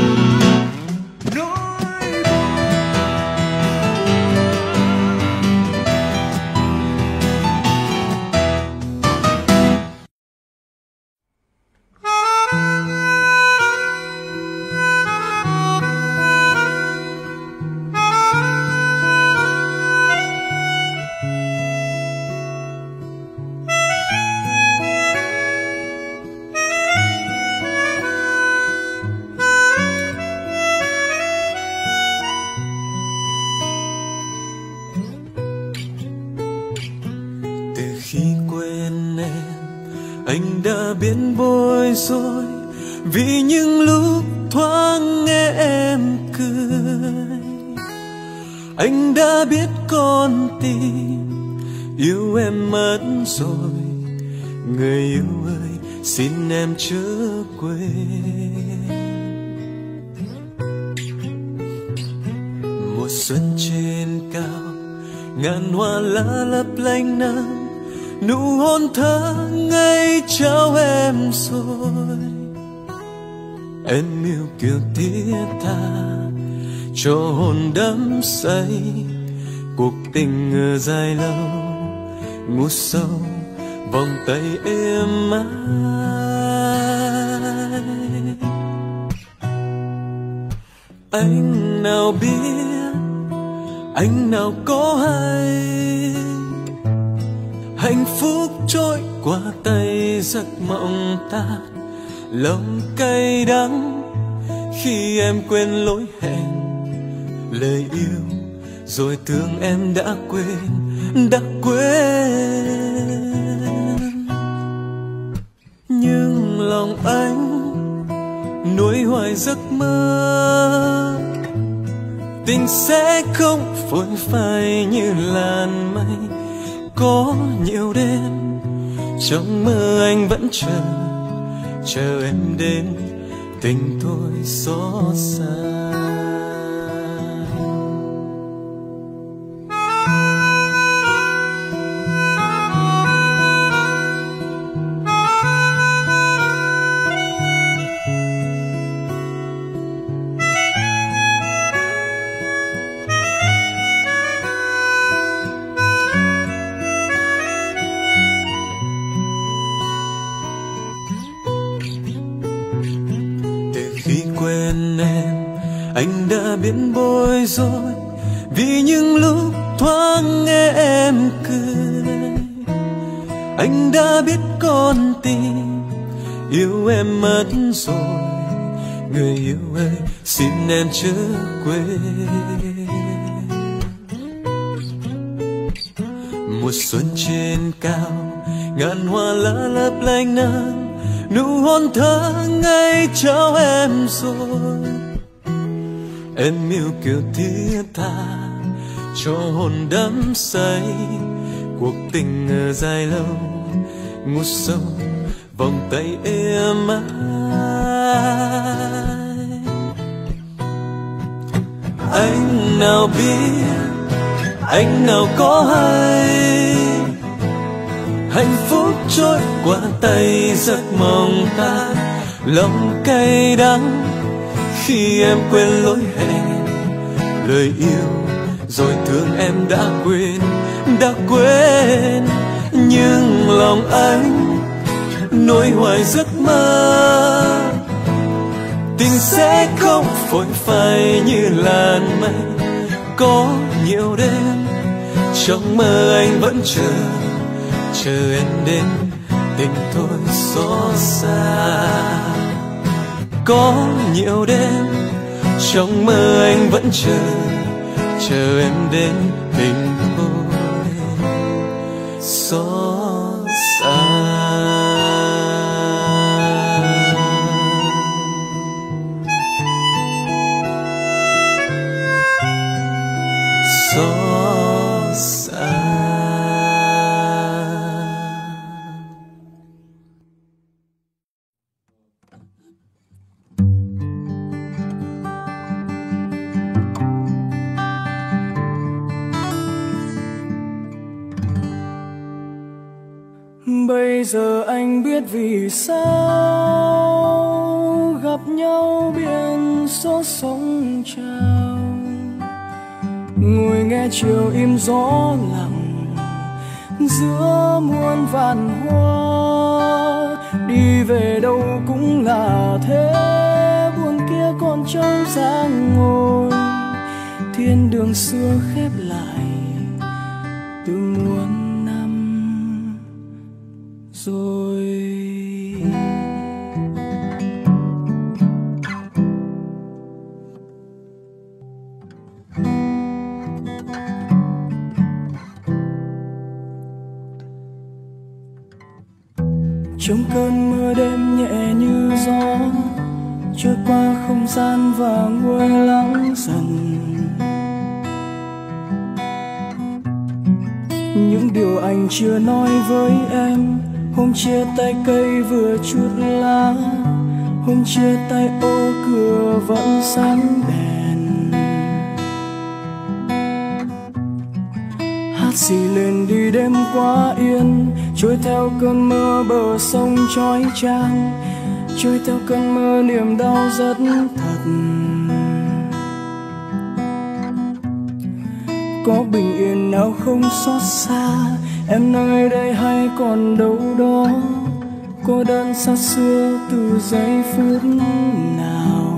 Anh đã biết bối rối vì những lúc thoáng nghe em cười. Anh đã biết con tim yêu em mất rồi. Người yêu ơi xin em chớ quên. Mùa xuân trên cao, ngàn hoa lá lấp lánh nắng, nụ hôn thơ ngây trao em rồi. Em yêu kiều thiết tha cho hồn đắm say, cuộc tình dài lâu ngủ sâu vòng tay êm ái. Anh nào biết, anh nào có hay, hạnh phúc trôi qua tay giấc mộng ta. Lòng cay đắng khi em quên lối hẹn, lời yêu rồi thương em đã quên, đã quên. Nhưng lòng anh nuối hoài giấc mơ, tình sẽ không phôi phai như làn mây. Có nhiều đêm trong mơ anh vẫn chờ em đến, tình tôi xót xa. Anh đã biết bối rối vì những lúc thoáng nghe em cười. Anh đã biết con tim yêu em mất rồi. Người yêu ơi xin em chớ quên. Mùa xuân trên cao, ngàn hoa lá lấp lánh nắng, nụ hôn thơ ngây trao em rồi. Em yêu kiều thiết tha cho hồn đắm say, cuộc tình dài lâu ngủ sâu vòng tay êm ái. Anh nào biết, anh nào có hay, hạnh phúc trôi qua tay giấc mong ta, lòng cay đắng khi em quên lối hẹn lời yêu, rồi thương em đã quên. Nhưng lòng anh nỗi hoài giấc mơ, tình sẽ không phôi phai như làn mây. Có nhiều đêm trong mơ anh vẫn chờ em đến, tình tôi xót xa. Có nhiều đêm trong mơ anh vẫn chờ em đến, tình tôi xót xa. Xót xa. Bây giờ anh biết vì sao gặp nhau biển số sóng trào, ngồi nghe chiều im gió lặng giữa muôn vạn hoa. Đi về đâu cũng là thế, buồn kia còn trong dáng ngồi. Thiên đường xưa khép lại từ muôn năm rồi. Trong cơn mưa đêm nhẹ như gió, trôi qua không gian và nguôi lắng dần. Những điều anh chưa nói với em, hôm chia tay cây vừa chút lá, hôm chia tay ô cửa vẫn sáng đèn. Hát xì lên đi đêm quá yên, trôi theo cơn mơ bờ sông chói chang, trôi theo cơn mơ niềm đau rất thật. Có bình yên nào không xót xa, em nơi đây hay còn đâu đó. Cô đơn xa xưa từ giây phút nào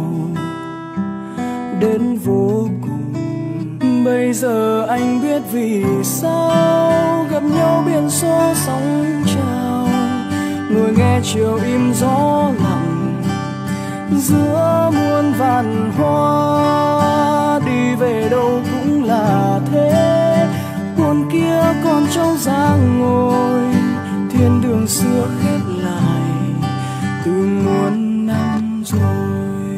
đến vô cùng. Bây giờ anh biết vì sao gặp nhau biển số sóng trào, ngồi nghe chiều im gió lặng giữa muôn vạn hoa. Đi về đâu cũng là thế, buồn kia còn trong dáng ngồi. Thiên đường xưa khép lại từ muôn năm rồi.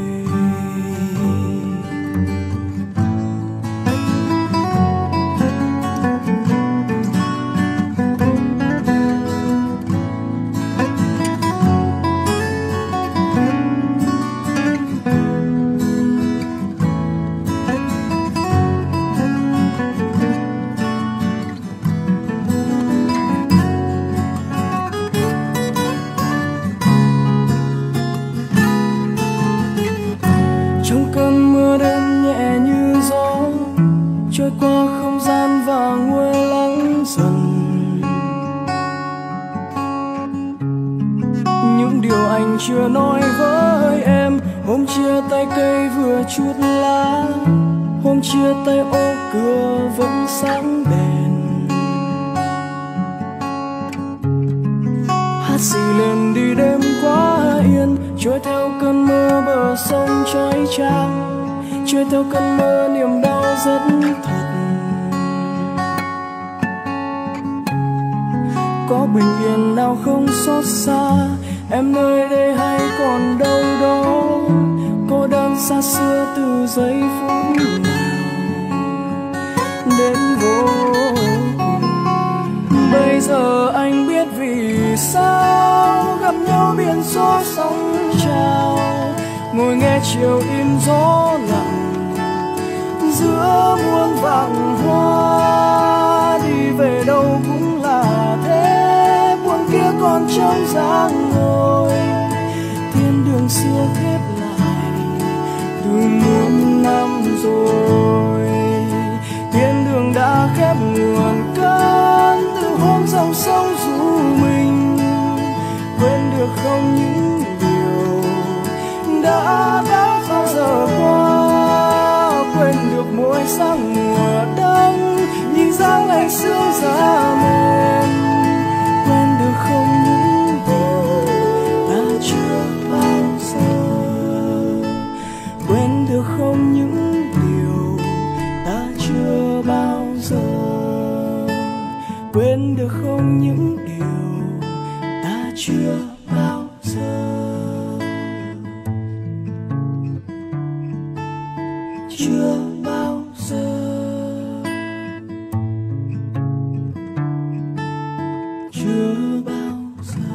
Trôi qua không gian và nguôi lắng dần. Những điều anh chưa nói với em, hôm chia tay cây vừa chút lá, hôm chia tay ô cửa vẫn sáng đèn. Hát xì lên đi đêm quá yên, trôi theo cơn mơ bờ sông chói chang, trôi theo cơn mơ niềm đau rất thật. Có bình yên nào không xót xa, em nơi đây hay còn đâu đó. Cô đơn xa xưa từ giây phút nào đến vô cùng. Bây giờ anh biết vì vì sao gặp nhau biển gió sóng trào, ngồi nghe chiều im gió lặng giữa muôn vạn hoa. Đi về đâu cũng là thế, buồn kia còn trong dáng ngồi. Thiên đường xưa khép lại từ muôn năm rồi, thiên đường đã khép nguồn cơn từ hôm dòng sông du mình. Quên được không những điều đã bao giờ qua, quên được mỗi sáng mùa đông nhìn dáng ngày sương giá mềm. Quên được không những điều ta chưa bao giờ, quên được không những điều ta chưa bao giờ, quên được không những điều ta chưa bao giờ, chưa bao giờ, chưa bao giờ.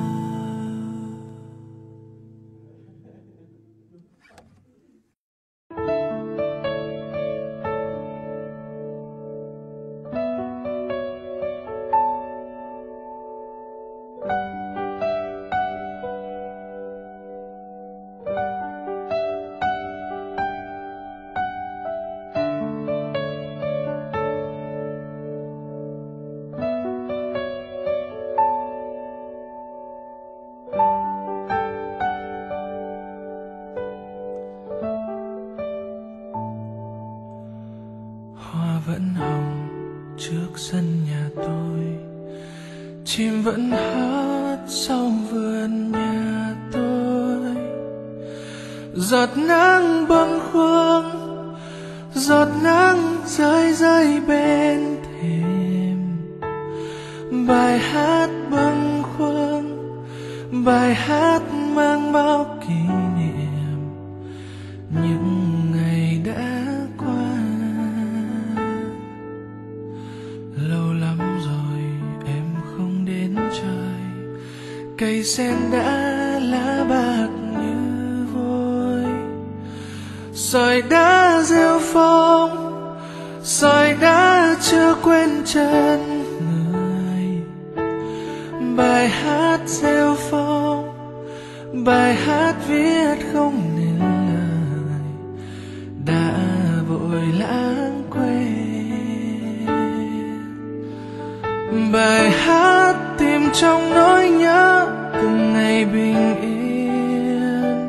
Hoa vẫn hồng trước sân nhà tôi, chim vẫn hát sau vườn nhà tôi. Giọt nắng bâng khuâng, giọt nắng rơi rơi bên thềm. Bài hát bâng khuâng, bài hát mang bao kỷ niệm những ngày đã qua. Lâu lắm rồi em không đến chơi, cây sen đã lá bạc như vôi. Sỏi đã rêu phong, sỏi đã chưa quên chân người. Bài hát rêu phong, bài hát viết không nên lời, đã vội lãng quên. Bài hát tìm trong nỗi nhớ từng ngày bình yên.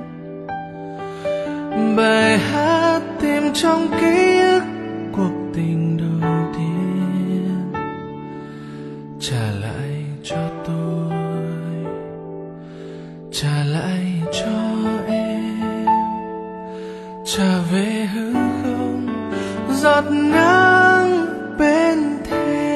Bài hát tìm trong ký ức cuộc tình đầu tiên. Trả lại cho tôi, trả lại cho em, trả về hư không giọt nắng bên thềm.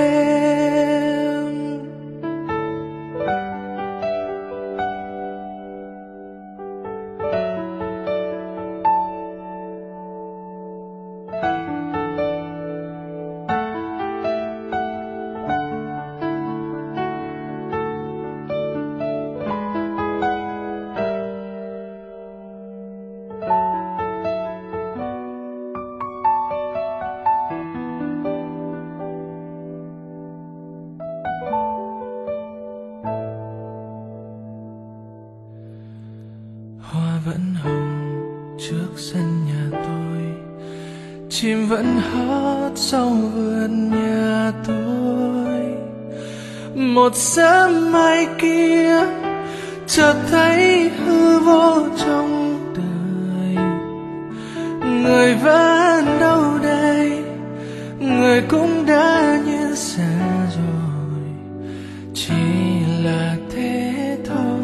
Hoa vẫn hồng trước sân nhà tôi, chim vẫn hót sau vườn nhà tôi. Một sớm mai kia chợt thấy hư vô trong đời. Người vẫn đâu đây, người cũng đã như xa rồi, chỉ là thế thôi.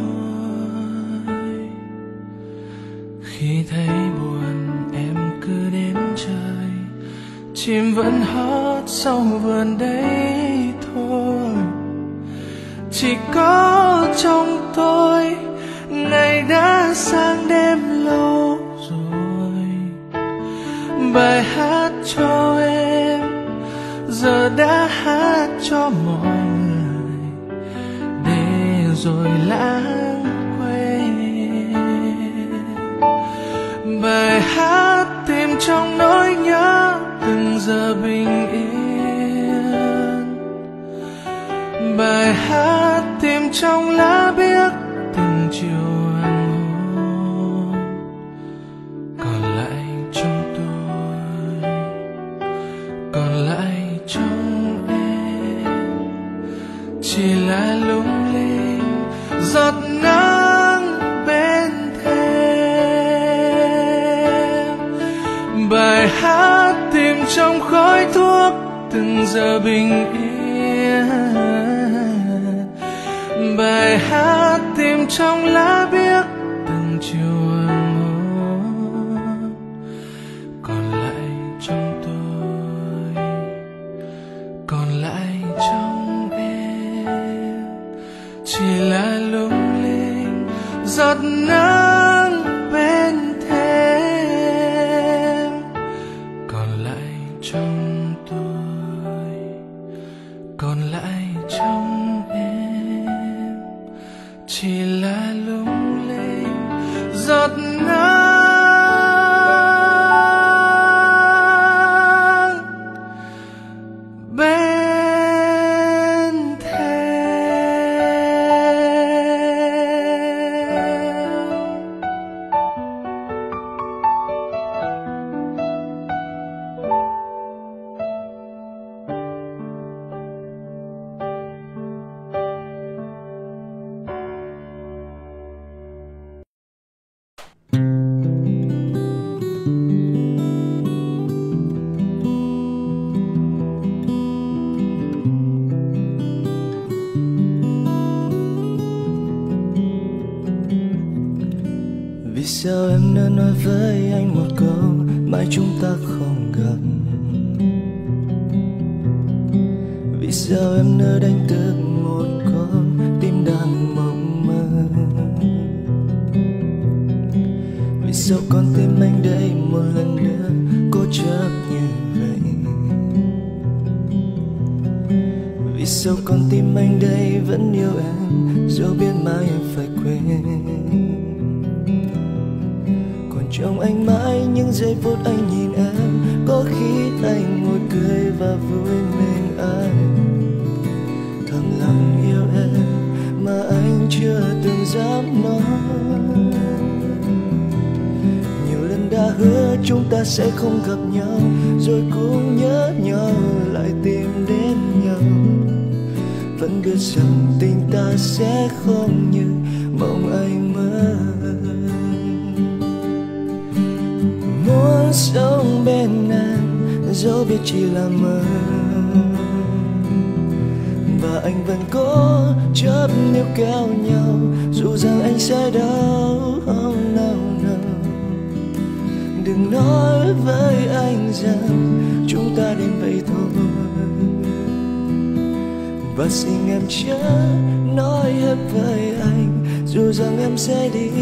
Khi thấy buồn em cứ đến chơi, chim vẫn hót sau vườn đấy thôi. Chỉ có trong tôi ngày đã sang đêm lâu rồi. Bài hát cho em giờ đã hát cho mọi người để rồi lãng quên. Bài hát tìm trong nỗi nhớ từng giờ bình yên. Bài hát tìm trong lá biếc từng chiều hoàng hôn. Còn lại trong tôi, còn lại trong em, chỉ là lung linh giọt nắng bên thềm. Bài hát tìm trong khói thuốc từng giờ bình yên. Bài hát tìm trong lá biếc từng chiều hoàng hôn. Còn lại trong tôi, còn lại trong em, chỉ là lung linh giọt nắng bên thềm. Còn lại trong tôi, còn lại trong em, chỉ là lung linh giọt nắng bên Vì sao em đã nói với anh một câu mãi chúng ta không gặp? Vì sao em nỡ đánh thức một con tim đang mộng mơ? Vì sao con tim anh đây một lần nữa cố chấp như vậy? Vì sao con tim anh đây vẫn yêu em dẫu biết mai em phải quên? Trong anh mãi những giây phút anh nhìn em, có khi anh ngồi cười và vui mình anh. Thầm lặng yêu em mà anh chưa từng dám nói. Nhiều lần đã hứa chúng ta sẽ không gặp nhau, rồi cũng nhớ nhau lại tìm đến nhau. Vẫn biết rằng tình ta sẽ không như mong anh mơ. Muốn sống bên em dẫu biết chỉ là mơ, và anh vẫn cố chấp níu kéo nhau dù rằng anh sẽ đau. Oh no no, đừng nói với anh rằng chúng ta đến vậy thôi, và xin em chớ nói hết với anh dù rằng em sẽ đi.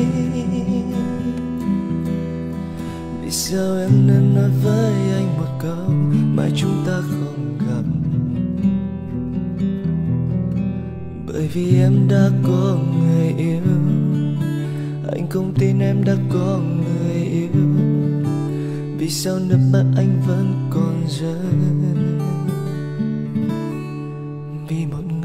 Vì sao em nên nói với anh một câu mãi chúng ta không gặp? Bởi vì em đã có người yêu, anh không tin em đã có người yêu. Vì sao nước mắt anh vẫn còn rơi vì một